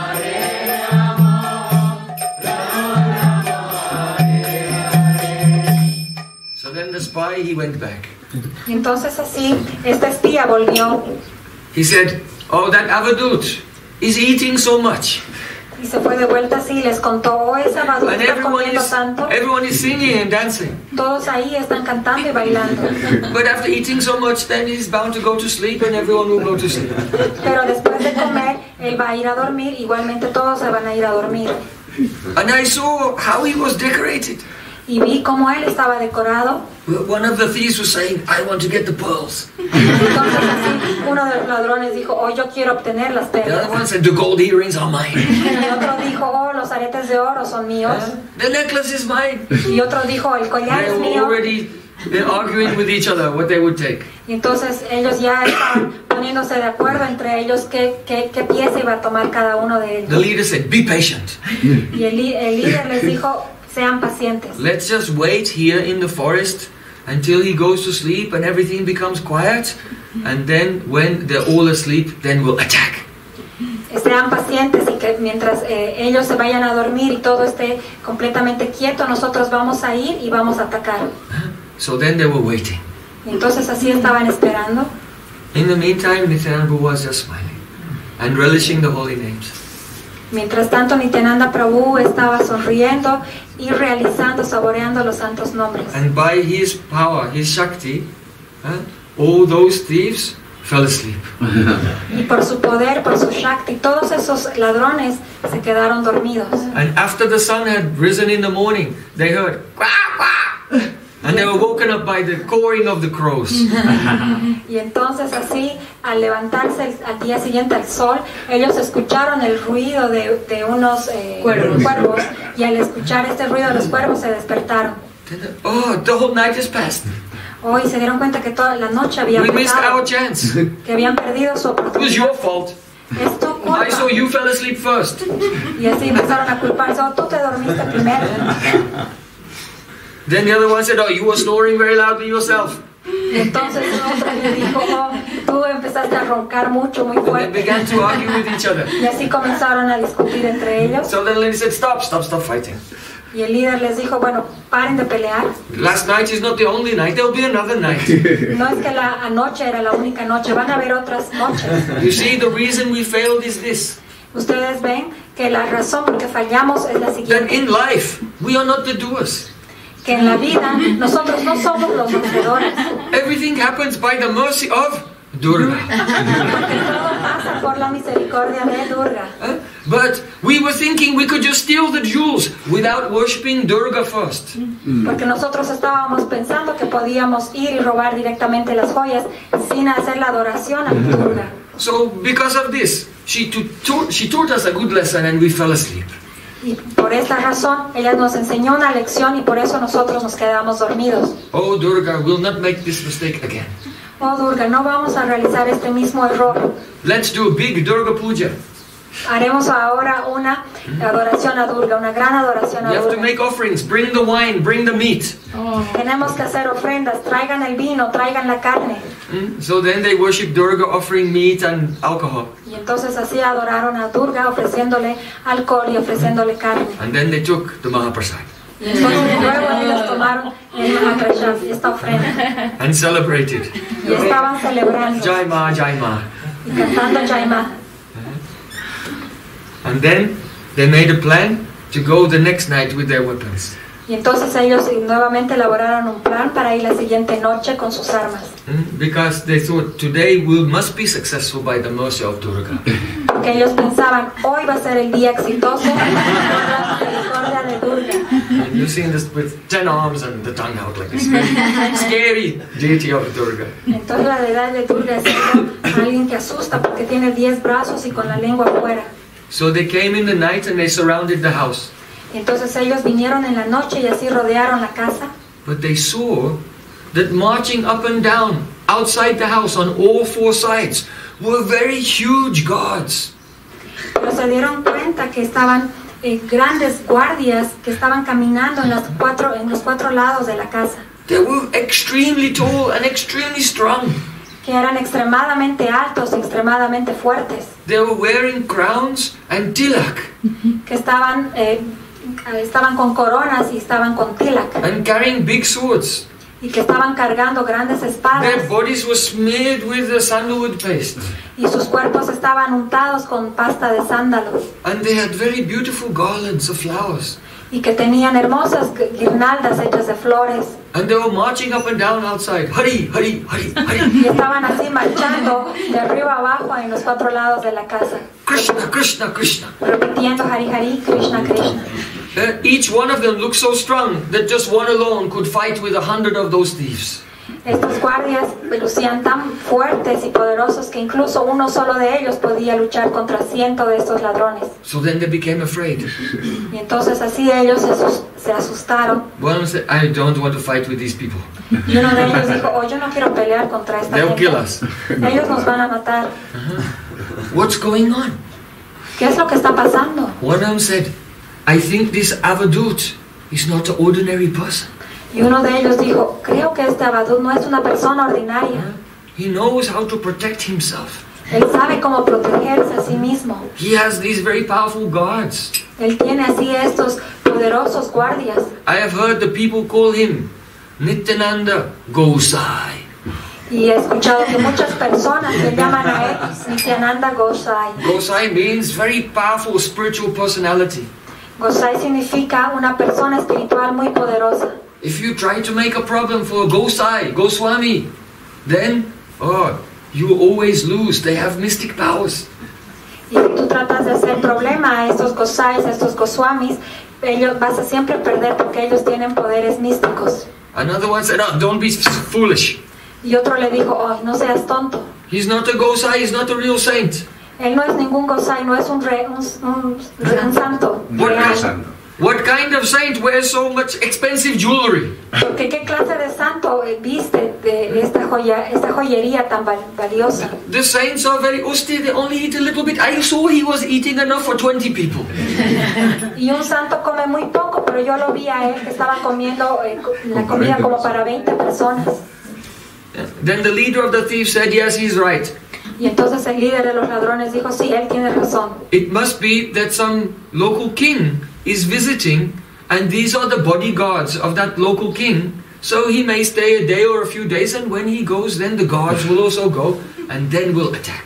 So then the spy, he went back. Y entonces así, este espía volvió He said, oh, that Avadut is eating so much. y se fue de vuelta así y les contó, oh, esa Madhu And está everyone comiendo is, tanto. everyone is singing and dancing. Todos ahí están cantando y bailando. But after eating so much, then he's bound to go to sleep and everyone will go to sleep. Pero después de comer, él va a ir a dormir, igualmente todos se van a ir a dormir. And I saw how he was decorated. Y vi cómo él estaba decorado. One of the thieves was saying, I want to get the pearls. Entonces así, uno de los ladrones dijo, oh, yo quiero obtener las The perlas. other one said, the gold earrings are mine. Y otro dijo, oh, los aretes de oro son míos. The necklace is mine. Y otro dijo, el collar They es were mío. already they're arguing with each other what they would take. Y entonces ellos ya estaban poniéndose de acuerdo entre ellos qué, qué, qué pieza iba a tomar cada uno de The ellos. leader said, be patient. Y el, li- el líder les dijo, sean pacientes. Let's just wait here in the forest until he goes to sleep and everything becomes quiet. And then when they're all asleep, then we'll attack. Sean pacientes y que mientras eh, ellos se vayan a dormir y todo esté completamente quieto, nosotros vamos a ir y vamos a atacar. So then they were waiting. Y entonces así estaban esperando. In the meantime, Nityananda was just smiling and relishing the holy names. Mientras tanto, Nityananda Prabhu estaba sonriendo y realizando, saboreando los santos nombres. And by his power, his Shakti, huh, all those thieves fell asleep. Y por su poder, por su Shakti, todos esos ladrones se quedaron dormidos. And after the sun had risen in the morning, they heard, quack, quack. And they were woken up by the cawing of the crows. Y entonces así, al levantarse el- al día siguiente al sol, ellos escucharon el ruido de, de unos eh, Cuervos. cuervos, y al escuchar este ruido de los cuervos se despertaron. Then they- oh, the whole night has passed. Hoy se dieron cuenta que toda la noche había We missed pasado, our chance. que habían perdido su It was oportunidad. your fault. Es tu culpa. I saw you fell asleep first. Y así empezaron a culparse. Oh, tú te dormiste primero. Then the other one said, oh, you were snoring very loudly yourself. Y entonces otro le dijo, oh, tú empezaste a roncar mucho, muy And they fuerte. began to argue with each other. Y así comenzaron a discutir entre ellos. So then the lady said, stop, stop, stop fighting. Y el líder les dijo, bueno, paren de pelear. Last night is not the only night, there'll be another night. No es que la anoche era la única noche, van a haber otras noches. You see, the reason we failed is this. Ustedes ven que la razón por que fallamos es la That siguiente. in life, we are not the doers. Que en la vida nosotros no somos los hacedores. Everything happens by the mercy of Durga. Porque todo pasa por la misericordia de Durga. Huh? But we were thinking we could just steal the jewels without worshipping Durga first. Porque nosotros estábamos pensando que podíamos ir y robar directamente las joyas sin hacer la adoración a Durga. So because of this, she, to, to, she taught us a good lesson and we fell asleep. Y por esta razón, ella nos enseñó una lección y por eso nosotros nos quedamos dormidos. Oh, Durga, we'll not make this mistake again. Oh Durga, no vamos a realizar este mismo error. Let's do a big Durga Puja. Haremos ahora una adoración a Durga, una gran adoración You a have to Durga. make offerings, bring the wine, bring the meat. Tenemos que hacer ofrendas, traigan el vino, traigan la carne. Hmm? So then they worship Durga, offering meat and alcohol. Y entonces así adoraron a Durga ofreciéndole alcohol y ofreciéndole carne. And then they took the Mahaprasad Y entonces luego ellos tomaron el Mahaprasad, esta ofrenda, and celebrated. y estaban celebrando Jai Ma, Jai Ma. y cantando Jaima. And then they made a plan to go the next night with their weapons. Y entonces ellos nuevamente elaboraron un plan para ir la siguiente noche con sus armas. Hmm? Because they thought today we must be successful by the mercy of Durga. Porque ellos pensaban, hoy va a ser el día exitoso por la misericordia de Durga. And you've seen this with ten arms and the tongue out like this. Scary deity of Durga. Entonces la deidad de Durga es como alguien que asusta porque tiene diez brazos y con la lengua afuera. So they came in the night and they surrounded the house. Y entonces ellos vinieron en la noche y así rodearon la casa. But they saw that marching up and down outside the house on all four sides were very huge gods. Pero se dieron cuenta que estaban eh, grandes guardias que estaban caminando en, las cuatro, en los cuatro lados de la casa. They were extremely tall and extremely strong. Que eran extremadamente altos y extremadamente fuertes. They were wearing crowns and tilak Que estaban, eh, estaban con coronas y estaban con tilak. and carrying big swords. Y que estaban cargando grandes espadas. Their bodies were smeared with the sandalwood paste. Y sus cuerpos estaban untados con pasta de sándalo. And they had very beautiful garlands of flowers. Y que tenían hermosas guirnaldas hechas de flores. And they were marching up and down outside. Hari, Hari, Hari, Hari. Y estaban así marchando de arriba abajo en los cuatro lados de la casa. Krishna, Krishna, Krishna. Repitiendo Hari Hari, Krishna Krishna. Uh, each one of them looked so strong that just one alone could fight with a hundred of those thieves. Estos guardias lucían tan fuertes y poderosos que incluso uno solo de ellos podía luchar contra cientos de estos ladrones. So then they became afraid. Y entonces así ellos se, asus- se asustaron. One said, I don't want to fight with these people. Y uno de ellos dijo, oh, yo no quiero pelear contra esta They'll kill gente. us. Ellos nos van a matar. What's going on? ¿Qué es lo que está pasando? One of them said, I think this Avadut is not an ordinary person. Y uno de ellos dijo, creo que este Abadut no es una persona ordinaria. He knows how to protect himself. Él sabe cómo protegerse a sí mismo. He has these very powerful guards. Él tiene así estos poderosos guardias. I have heard the people call him Nityananda Gosai. Y he escuchado que muchas personas le llaman a él Nityananda Gosai. Gosai means very powerful spiritual personality. Gosai significa una persona espiritual muy poderosa. If you try to make a problem for Gosai, Goswami, then, oh, you always lose. They have mystic powers. Y si tú tratas de hacer problema a estos Gosais, a estos Goswamis, ellos vas a siempre perder porque ellos tienen poderes místicos. Another one said, oh, don't be foolish. Y otro le dijo, oh, no seas tonto. He's not a Gosai, he's not a real saint. Él no es ningún gozai, no es un, re, un, un, un santo What real. kind, what kind of saint wears so much expensive jewelry? Porque qué clase de santo viste de esta joya, esta joyería tan val, valiosa. The saints are very austere, they only eat a little bit. I saw he was eating enough for twenty people. Y un santo come muy poco, pero yo lo vi a él que estaba comiendo eh, la comida como para veinte personas. Then the leader of the thieves said, yes, he's right. Y entonces el líder de los ladrones dijo, sí, él tiene razón. It must be that some local king is visiting, and these are the bodyguards of that local king. So he may stay a day or a few days, and when he goes, then the guards will also go, and then we'll attack.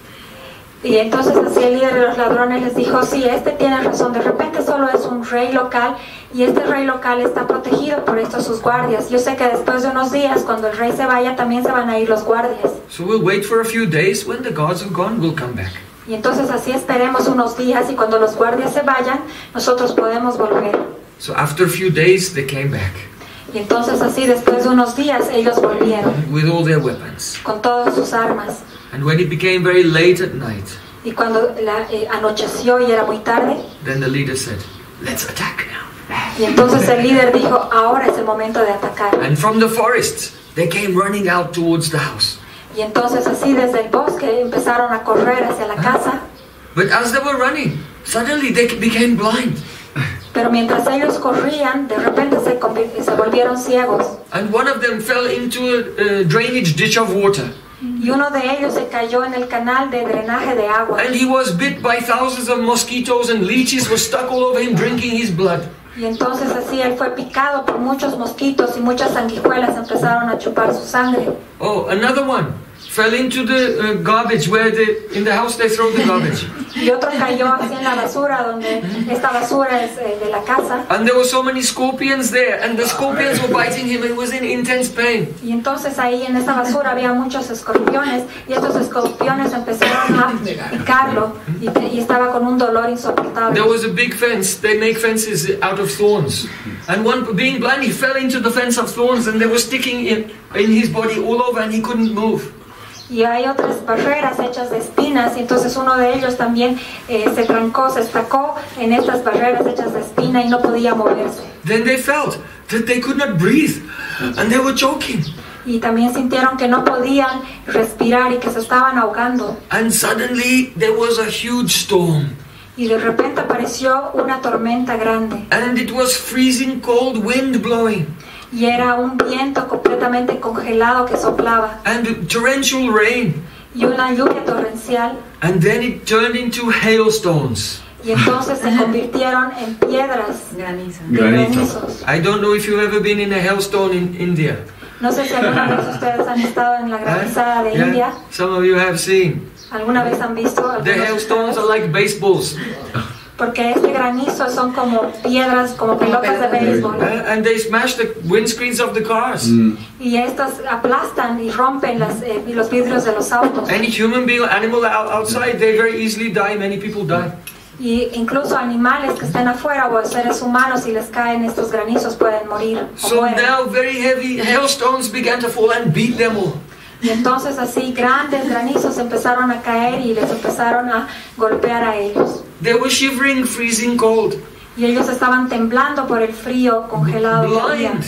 Y entonces así el líder de los ladrones les dijo, sí, este tiene razón, de repente solo es un rey local y este rey local está protegido por estos sus guardias. Yo sé que después de unos días, cuando el rey se vaya, también se van a ir los guardias. So we'll wait for a few days, when the guards have gone, we'll come back. Y entonces así esperemos unos días y cuando los guardias se vayan, nosotros podemos volver. So after a few days, they came back. Y entonces así después de unos días ellos volvieron with all their weapons. Con todas sus armas. And when it became very late at night, y cuando la, eh, anocheció y era muy tarde, then the leader said, let's attack now. Y entonces el líder dijo, ahora es el momento de atacar. And from the forest, they came running out towards the house. Y entonces así desde el bosque empezaron a correr hacia la casa. But as they were running, suddenly they became blind. Pero mientras ellos corrían, de repente se, se volvieron ciegos. And one of them fell into a, a drainage ditch of water. Y uno de ellos se cayó en el canal de drenaje de agua. And he was bit by thousands of mosquitoes, and leeches were stuck all over him, drinking his blood. Y entonces así él fue picado por muchos mosquitos y muchas sanguijuelas empezaron a chupar su sangre. Oh, another one fell into the uh, garbage where the, in the house they throw the garbage. Y otro cayó así en la basura, donde esta basura es eh, de la casa. And there were so many scorpions there, and the scorpions were biting him, and he was in intense pain. Y entonces ahí en esa basura había muchos escorpiones, y estos escorpiones empezaron a picarlo, y, y estaba con un dolor insoportable. There was a big fence. They make fences out of thorns. And one, being blind, he fell into the fence of thorns, and they were sticking in, in his body all over, and he couldn't move. Y hay otras barreras hechas de espinas, y entonces uno de ellos también eh, se trancó, se estacó en estas barreras hechas de espina y no podía moverse. Then they felt that they could not breathe, and they were choking. Y también sintieron que no podían respirar y que se estaban ahogando. And suddenly there was a huge storm. Y de repente apareció una tormenta grande. And it was freezing cold wind blowing. Y era un viento completamente congelado que soplaba. And torrential rain. Y una lluvia torrencial. And then it turned into hailstones. Y entonces se convirtieron en piedras. Granizo. De granizos. I don't know if you've ever been in a hailstone in India. No sé si alguna vez ustedes han estado en la granizada de Yeah, India. some of you have seen. ¿Alguna vez han visto? The hailstones are like baseballs. Porque este granizo son como piedras, como pelotas de béisbol. Uh, and they smash the windscreens of the cars. Mm. Y estas aplastan y rompen las, eh, los vidrios de los autos. Any human being, animal out, outside, they very easily die. Many people die. Y incluso animales que estén afuera o seres humanos, si les caen estos granizos, pueden morir o So mueren. now very heavy hailstones began to fall and beat them all. Y entonces así grandes granizos empezaron a caer y les empezaron a golpear a ellos. They were shivering, freezing cold, Y ellos estaban temblando por el frío congelado que había. blind.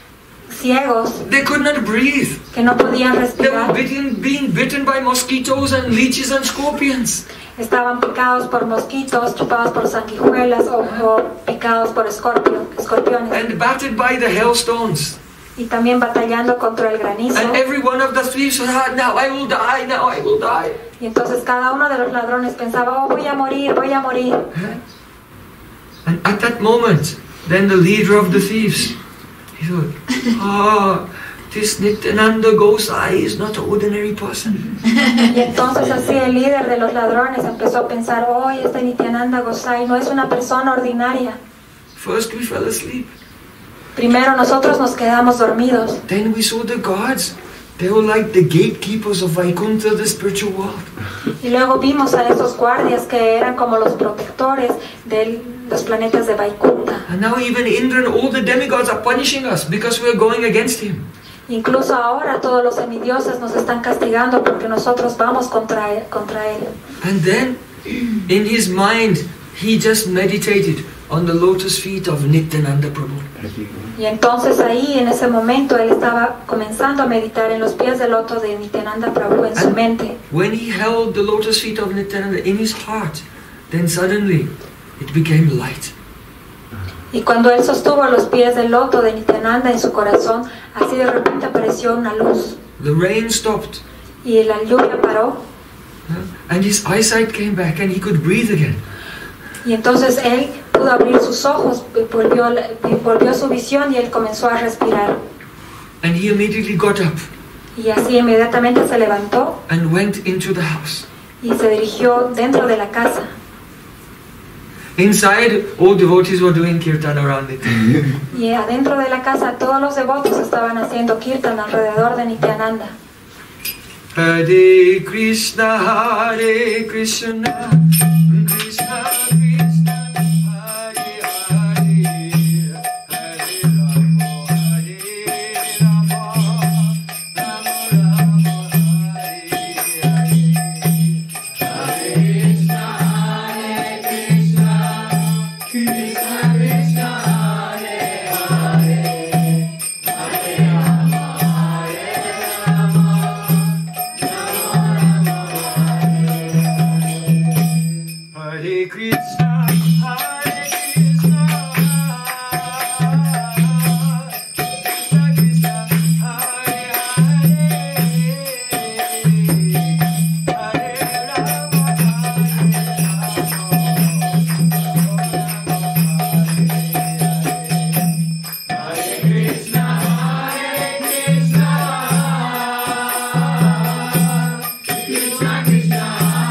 Ciegos, They could not breathe. que no podían They were respirar. bitten, being bitten by mosquitoes and leeches and scorpions. Estaban picados por mosquitos, chupados por sanguijuelas o, o picados por escorpio, escorpiones. And battered by the hailstones. Y también batallando contra el granizo. And every one of the thieves said, ah, now I will die, now I will die. Y entonces cada uno de los ladrones pensaba, oh, voy a morir, voy a morir. And at that moment, then the leader of the thieves, he thought, ah, this Nityananda Gosai is not an ordinary person. Y entonces así el líder de los ladrones empezó a pensar, oh, este Nityananda Gosai no es una persona ordinaria. First we fell asleep. Primero nosotros nos quedamos dormidos. Then we saw the gods. They were like the gatekeepers of Vaikuntha, the spiritual world. Y luego vimos a esos guardias que eran como los protectores del, los planetas de Vaikunta. And now even Indra and all the demigods are punishing us because we are going against him. Incluso ahora todos los semidioses nos están castigando porque nosotros vamos contra él, contra él. And then, in his mind, he just meditated on the lotus feet of Nityananda Prabhu. Y entonces ahí, en ese momento, él estaba comenzando a meditar en los pies del loto de Nityananda Prabhu en su And mente. when he held the lotus feet of Nityananda in his heart, then suddenly it became light. Y cuando él sostuvo los pies del loto de Nityananda en su corazón, así de repente apareció una luz. The rain stopped, Y la lluvia paró. and his eyesight came back, and he could breathe again. Y entonces él pudo abrir sus ojos, volvió, volvió su visión y él comenzó a respirar. And he immediately got up Y así inmediatamente se levantó and went into the house. y se dirigió dentro de la casa. Inside, all devotees were doing kirtan around it. Y adentro de la casa todos los devotos estaban haciendo kirtan alrededor de Nityananda. Hare Krishna, Hare Krishna, Krishna Krishna, Hare Hare, Hare Rama, Hare Rama, Rama Rama, Hare Hare. Hare Krishna, Hare Krishna, Krishna Krishna, Hare Hare, Hare Rama, Hare Rama. Hare Krishna, Hare Krishna, Krishna Krishna, Hare Hare, Hare Rama, Hare Krishna, Hare Krishna, Krishna Krishna,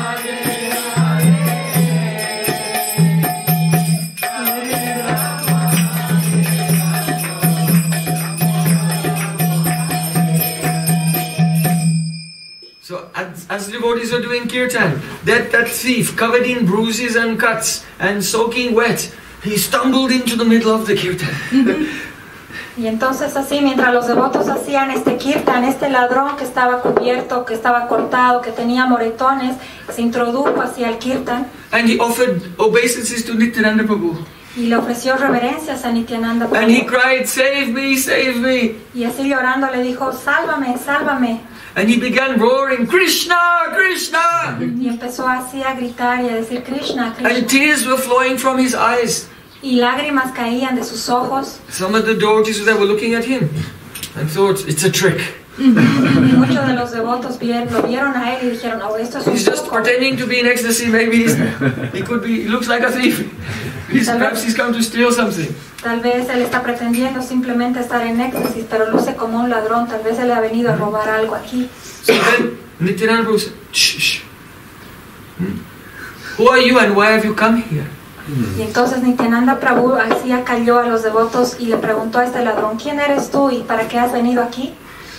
So as, as devotees are doing kirtan, that, that thief covered in bruises and cuts and soaking wet, he stumbled into the middle of the kirtan. Y entonces así, mientras los devotos hacían este kirtan, este ladrón que estaba cubierto, que estaba cortado, que tenía moretones, se introdujo hacia el kirtan And he offered obeisances to Nityananda Prabhu. y le ofreció reverencias a Nityananda And he Prabhu. cried, "Save me, save me." Y así llorando le dijo, sálvame, sálvame. And he began roaring, "Krishna, Krishna!" Y empezó así a gritar y a decir, Krishna, And Krishna. tears were flowing from his eyes. Y lágrimas caían de sus ojos. Some of the devotees there were looking at him and thought, "It's a trick. Y muchos de los devotos vieron, lo vieron a él y dijeron, oh, esto es un He's just truco. pretending to be in ecstasy. Maybe he's, he could be, he looks like a thief. He's, perhaps he's come to steal something." Tal vez él está pretendiendo simplemente estar en éxtasis, pero luce como un ladrón. Tal vez él ha venido a robar algo aquí. So then Nityananda Prabhu said, "Shh, shh. Hmm? Who are you and why have you come here?" Y entonces Nityananda Prabhu así acalló a los devotos y le preguntó a este ladrón, ¿quién eres tú y para qué has venido aquí?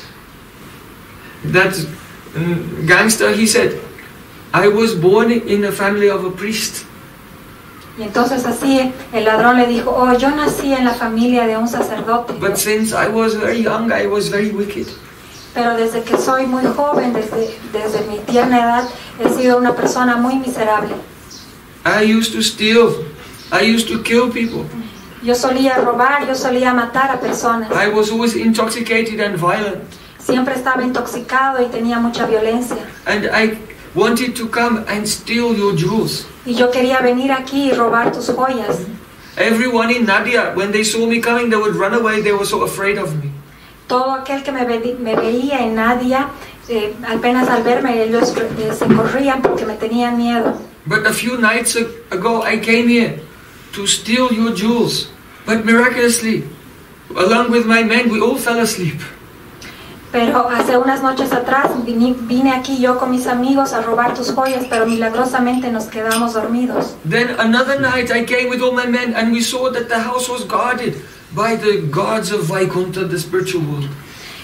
That um, gangster, he said, "I was born in a family of a priest. Y entonces así el ladrón le dijo, oh, yo nací en la familia de un sacerdote, But since I was very young, I was very wicked. pero desde que soy muy joven, desde, desde mi tierna edad, he sido una persona muy miserable. I used to steal. I used to kill people. Yo solía robar, yo solía matar a personas. I was always intoxicated and violent. Siempre estaba intoxicado y tenía mucha violencia. And I wanted to come and steal your jewels. Y yo quería venir aquí y robar tus joyas. Everyone in Nadia, when they saw me coming, they would run away. They were so afraid of me. Todo aquel que me, ve, me veía en Nadia, eh, apenas al verme, ellos eh, se corrían porque me tenían miedo. But a few nights ago, I came here to steal your jewels. But miraculously, along with my men, we all fell asleep. Pero hace unas noches atrás vine, vine aquí yo con mis amigos a robar tus joyas, pero milagrosamente nos quedamos dormidos. Then another night I came with all my men and we saw that the house was guarded by the gods of Vaikunta, the spiritual world.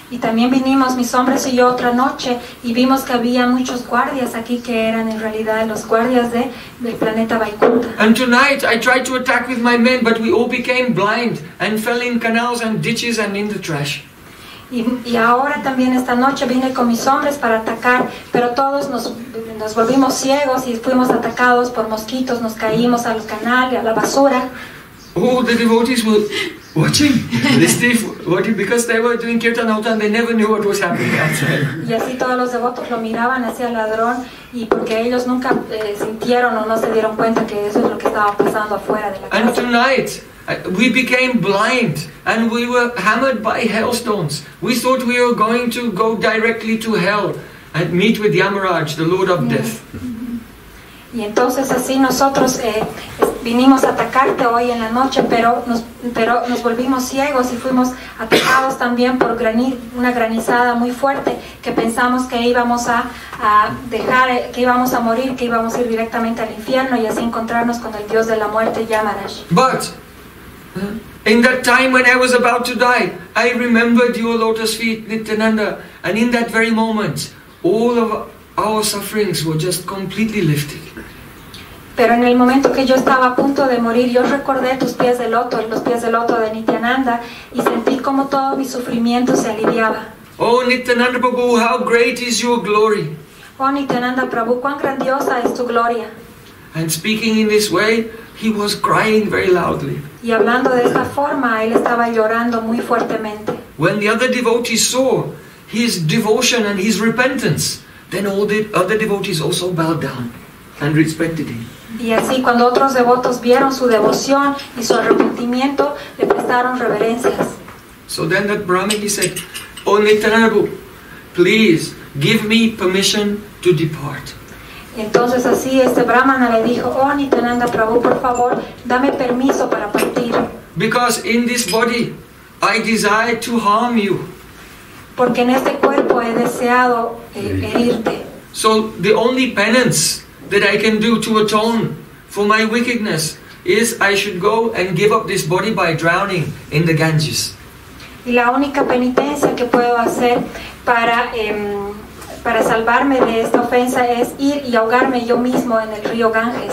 Y también vinimos, mis hombres y yo, otra noche y vimos que había muchos guardias aquí que eran en realidad los guardias de, del planeta Vaikunta. And tonight I tried to attack with my men, but we all became blind and fell in canals and ditches and in the trash. Y, y ahora también esta noche vine con mis hombres para atacar, pero todos nos, nos volvimos ciegos y fuimos atacados por mosquitos, nos caímos al canal y a la basura. All the devotees were watching, listening, watching, because they were doing kirtan out and they never knew what was happening outside. Y así todos los devotos lo miraban hacia el ladrón y porque ellos nunca eh, sintieron o no se dieron cuenta que eso es lo que estaba pasando afuera de la And casa. tonight uh, we became blind and we were hammered by hailstones. We thought we were going to go directly to hell and meet with Yamaraj, the Lord of Death. Y entonces así nosotros eh, vinimos a atacarte hoy en la noche, pero nos, pero nos volvimos ciegos y fuimos atacados también por grani, una granizada muy fuerte que pensamos que íbamos a, a dejar, que íbamos a morir, que íbamos a ir directamente al infierno y así encontrarnos con el Dios de la muerte, Yamaraj. But uh, in that time when I was about to die, I remembered your lotus feet, Nityananda, and in that very moment, all of our sufferings were just completely lifted. Pero en el momento que yo estaba a punto de morir, yo recordé tus pies de loto, los pies de loto de Nityananda, y sentí como todo mi sufrimiento se aliviaba. Oh Nityananda Prabhu, how great is your glory. Oh Nityananda Prabhu, cuán grandiosa es tu gloria. And speaking in this way, he was crying very loudly. Y hablando de esta forma, él estaba llorando muy fuertemente. When the other devotees saw his devotion and his repentance, then all the other devotees also bowed down and respected him. Y así cuando otros devotos vieron su devoción y su arrepentimiento, le prestaron reverencias. So then that Brahmin, he said, Oh Nityananda Prabhu, please give me permission to depart. Y entonces así este brahmana le dijo, oh Nityananda Prabhu, por favor, dame permiso para partir. Because in this body, I desire to harm you. Porque en este cuerpo he deseado eh, herirte. So the only penance that I can do to atone for my wickedness is I should go and give up this body by drowning in the Ganges. Y la única penitencia que puedo hacer para, eh, para salvarme de esta ofensa es ir y ahogarme yo mismo en el río Ganges.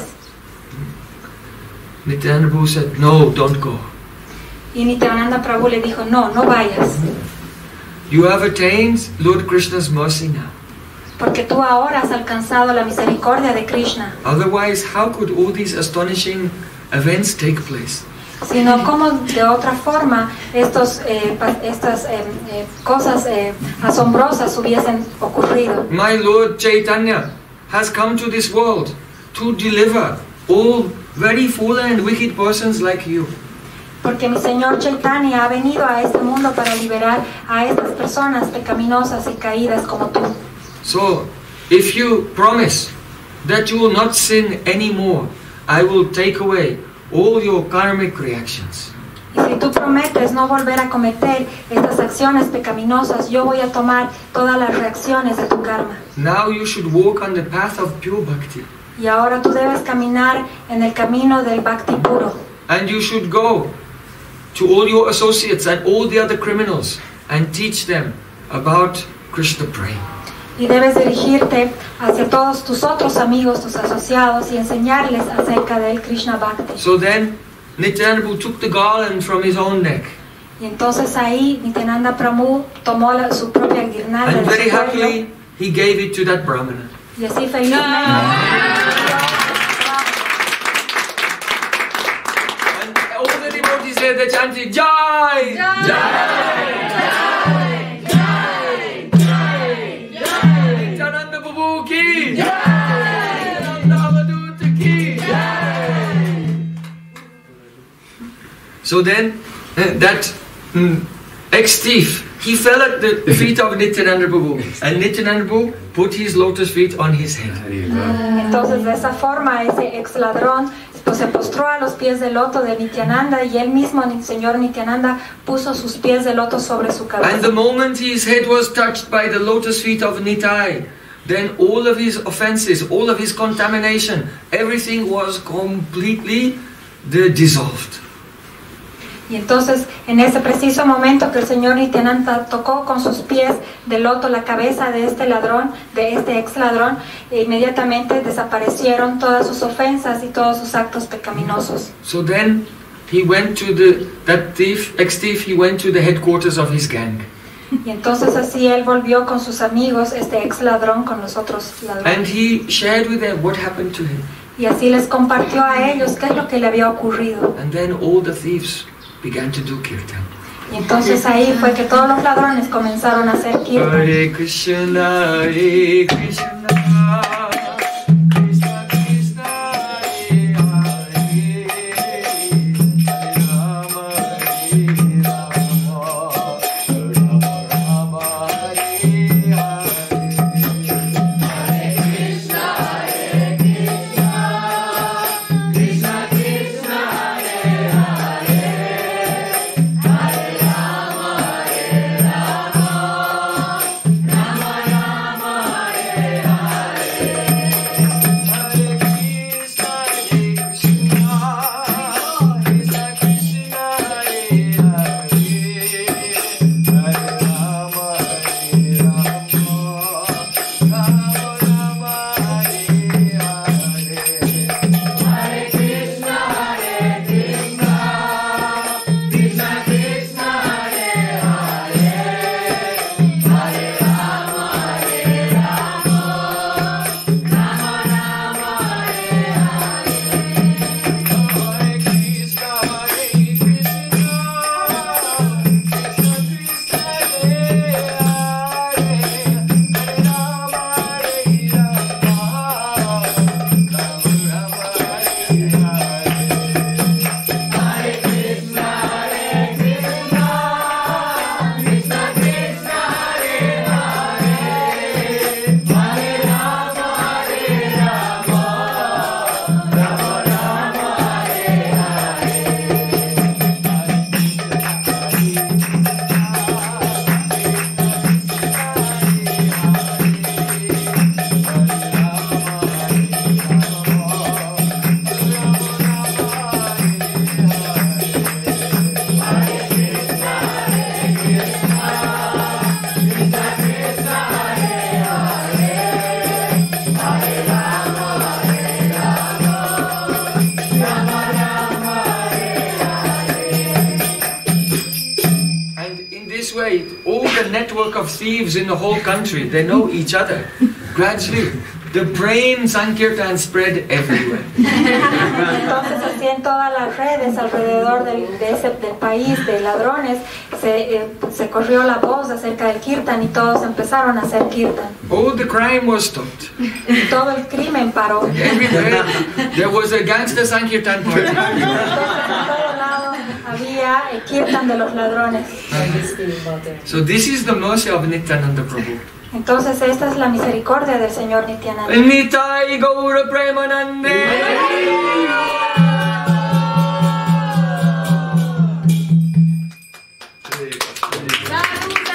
Nityananda Prabhu said, no, don't go. Y Nityananda Prabhu le dijo, no, no vayas. You have attained Lord Krishna's mercy now. Porque tú ahora has alcanzado la misericordia de Krishna. Otherwise, how could all these astonishing events take place? Sino como de otra forma estos, eh, estas eh, eh, cosas eh, asombrosas hubiesen ocurrido. My Lord Chaitanya has come to this world to deliver all very fallen and wicked persons like you. Porque mi Señor Chaitanya ha venido a este mundo para liberar a estas personas pecaminosas y caídas como tú. So, if you promise that you will not sin anymore, I will take away all your karmic reactions. Y si tú prometes no volver a cometer estas acciones pecaminosas, yo voy a tomar todas las reacciones de tu karma. Now you should walk on the path of pure bhakti. Y ahora tú debes caminar en el camino del bhakti puro. And you should go to all your associates and all the other criminals and teach them about Krishna Prema. Y debes dirigirte hacia todos tus otros amigos, tus asociados, y enseñarles acerca del Krishna Bhakti. So then, Nityananda Prabhu took the garland from his own neck. Y entonces ahí Nityananda Prabhu tomó la, su propia guirnalda And de very su cuello, happily, he gave it to that brahmana. y así felizmente. And all the devotees there, they chanted, Jai! Jai! Jai! Nityananda Prabhu ki! Nityananda Avadhuta ki! So then, uh, that mm, ex-thief, he fell at the feet of Nityananda Prabhu, and Nityananda Prabhu put his lotus feet on his head. Entonces de esa forma ese ex ladrón pues, se postró a los pies del loto de Nityananda y él mismo, el señor Nityananda, puso sus pies de loto sobre su And the cabeza. moment his head was touched by the lotus feet of Nitai, then all of his offenses, all of his contamination, everything was completely uh, dissolved. Y entonces, en ese preciso momento que el señor Nityananda tocó con sus pies de loto la cabeza de este ladrón, de este ex ladrón, inmediatamente desaparecieron todas sus ofensas y todos sus actos pecaminosos. So then he went to the, that thief, ex-thief, he went to the headquarters of his gang. Y entonces así él volvió con sus amigos, este ex ladrón, con los otros ladrones. And he shared with them what happened to him. Y así les compartió a ellos qué es lo que le había ocurrido. And then all the thieves began to do kirtan. Y entonces ahí fue que todos los ladrones comenzaron a hacer kirtan. Hare Krishna, Hare Krishna, Krishna Krishna, Hare Hare, Hare Rama, Hare Rama, Rama Rama, Hare Hare. Hare Krishna, Hare Krishna, Krishna Krishna, Hare Hare. All the network of thieves in the whole country, they know each other. Gradually, the brain Sankirtan spread everywhere. Entonces así en todas las redes alrededor del, de ese, del país de ladrones se, eh, se corrió la voz acerca del kirtan y todos empezaron a hacer kirtan. All the crime was stopped. Y todo el crimen paró. Everywhere there was a gangster Sankirtan party. Entonces en todo lado había el kirtan de los ladrones. So this is the mercy of Nityananda Prabhu. Entonces esta es la misericordia del Señor Nityananda. Nitai Gaura Premanande. Sadhu,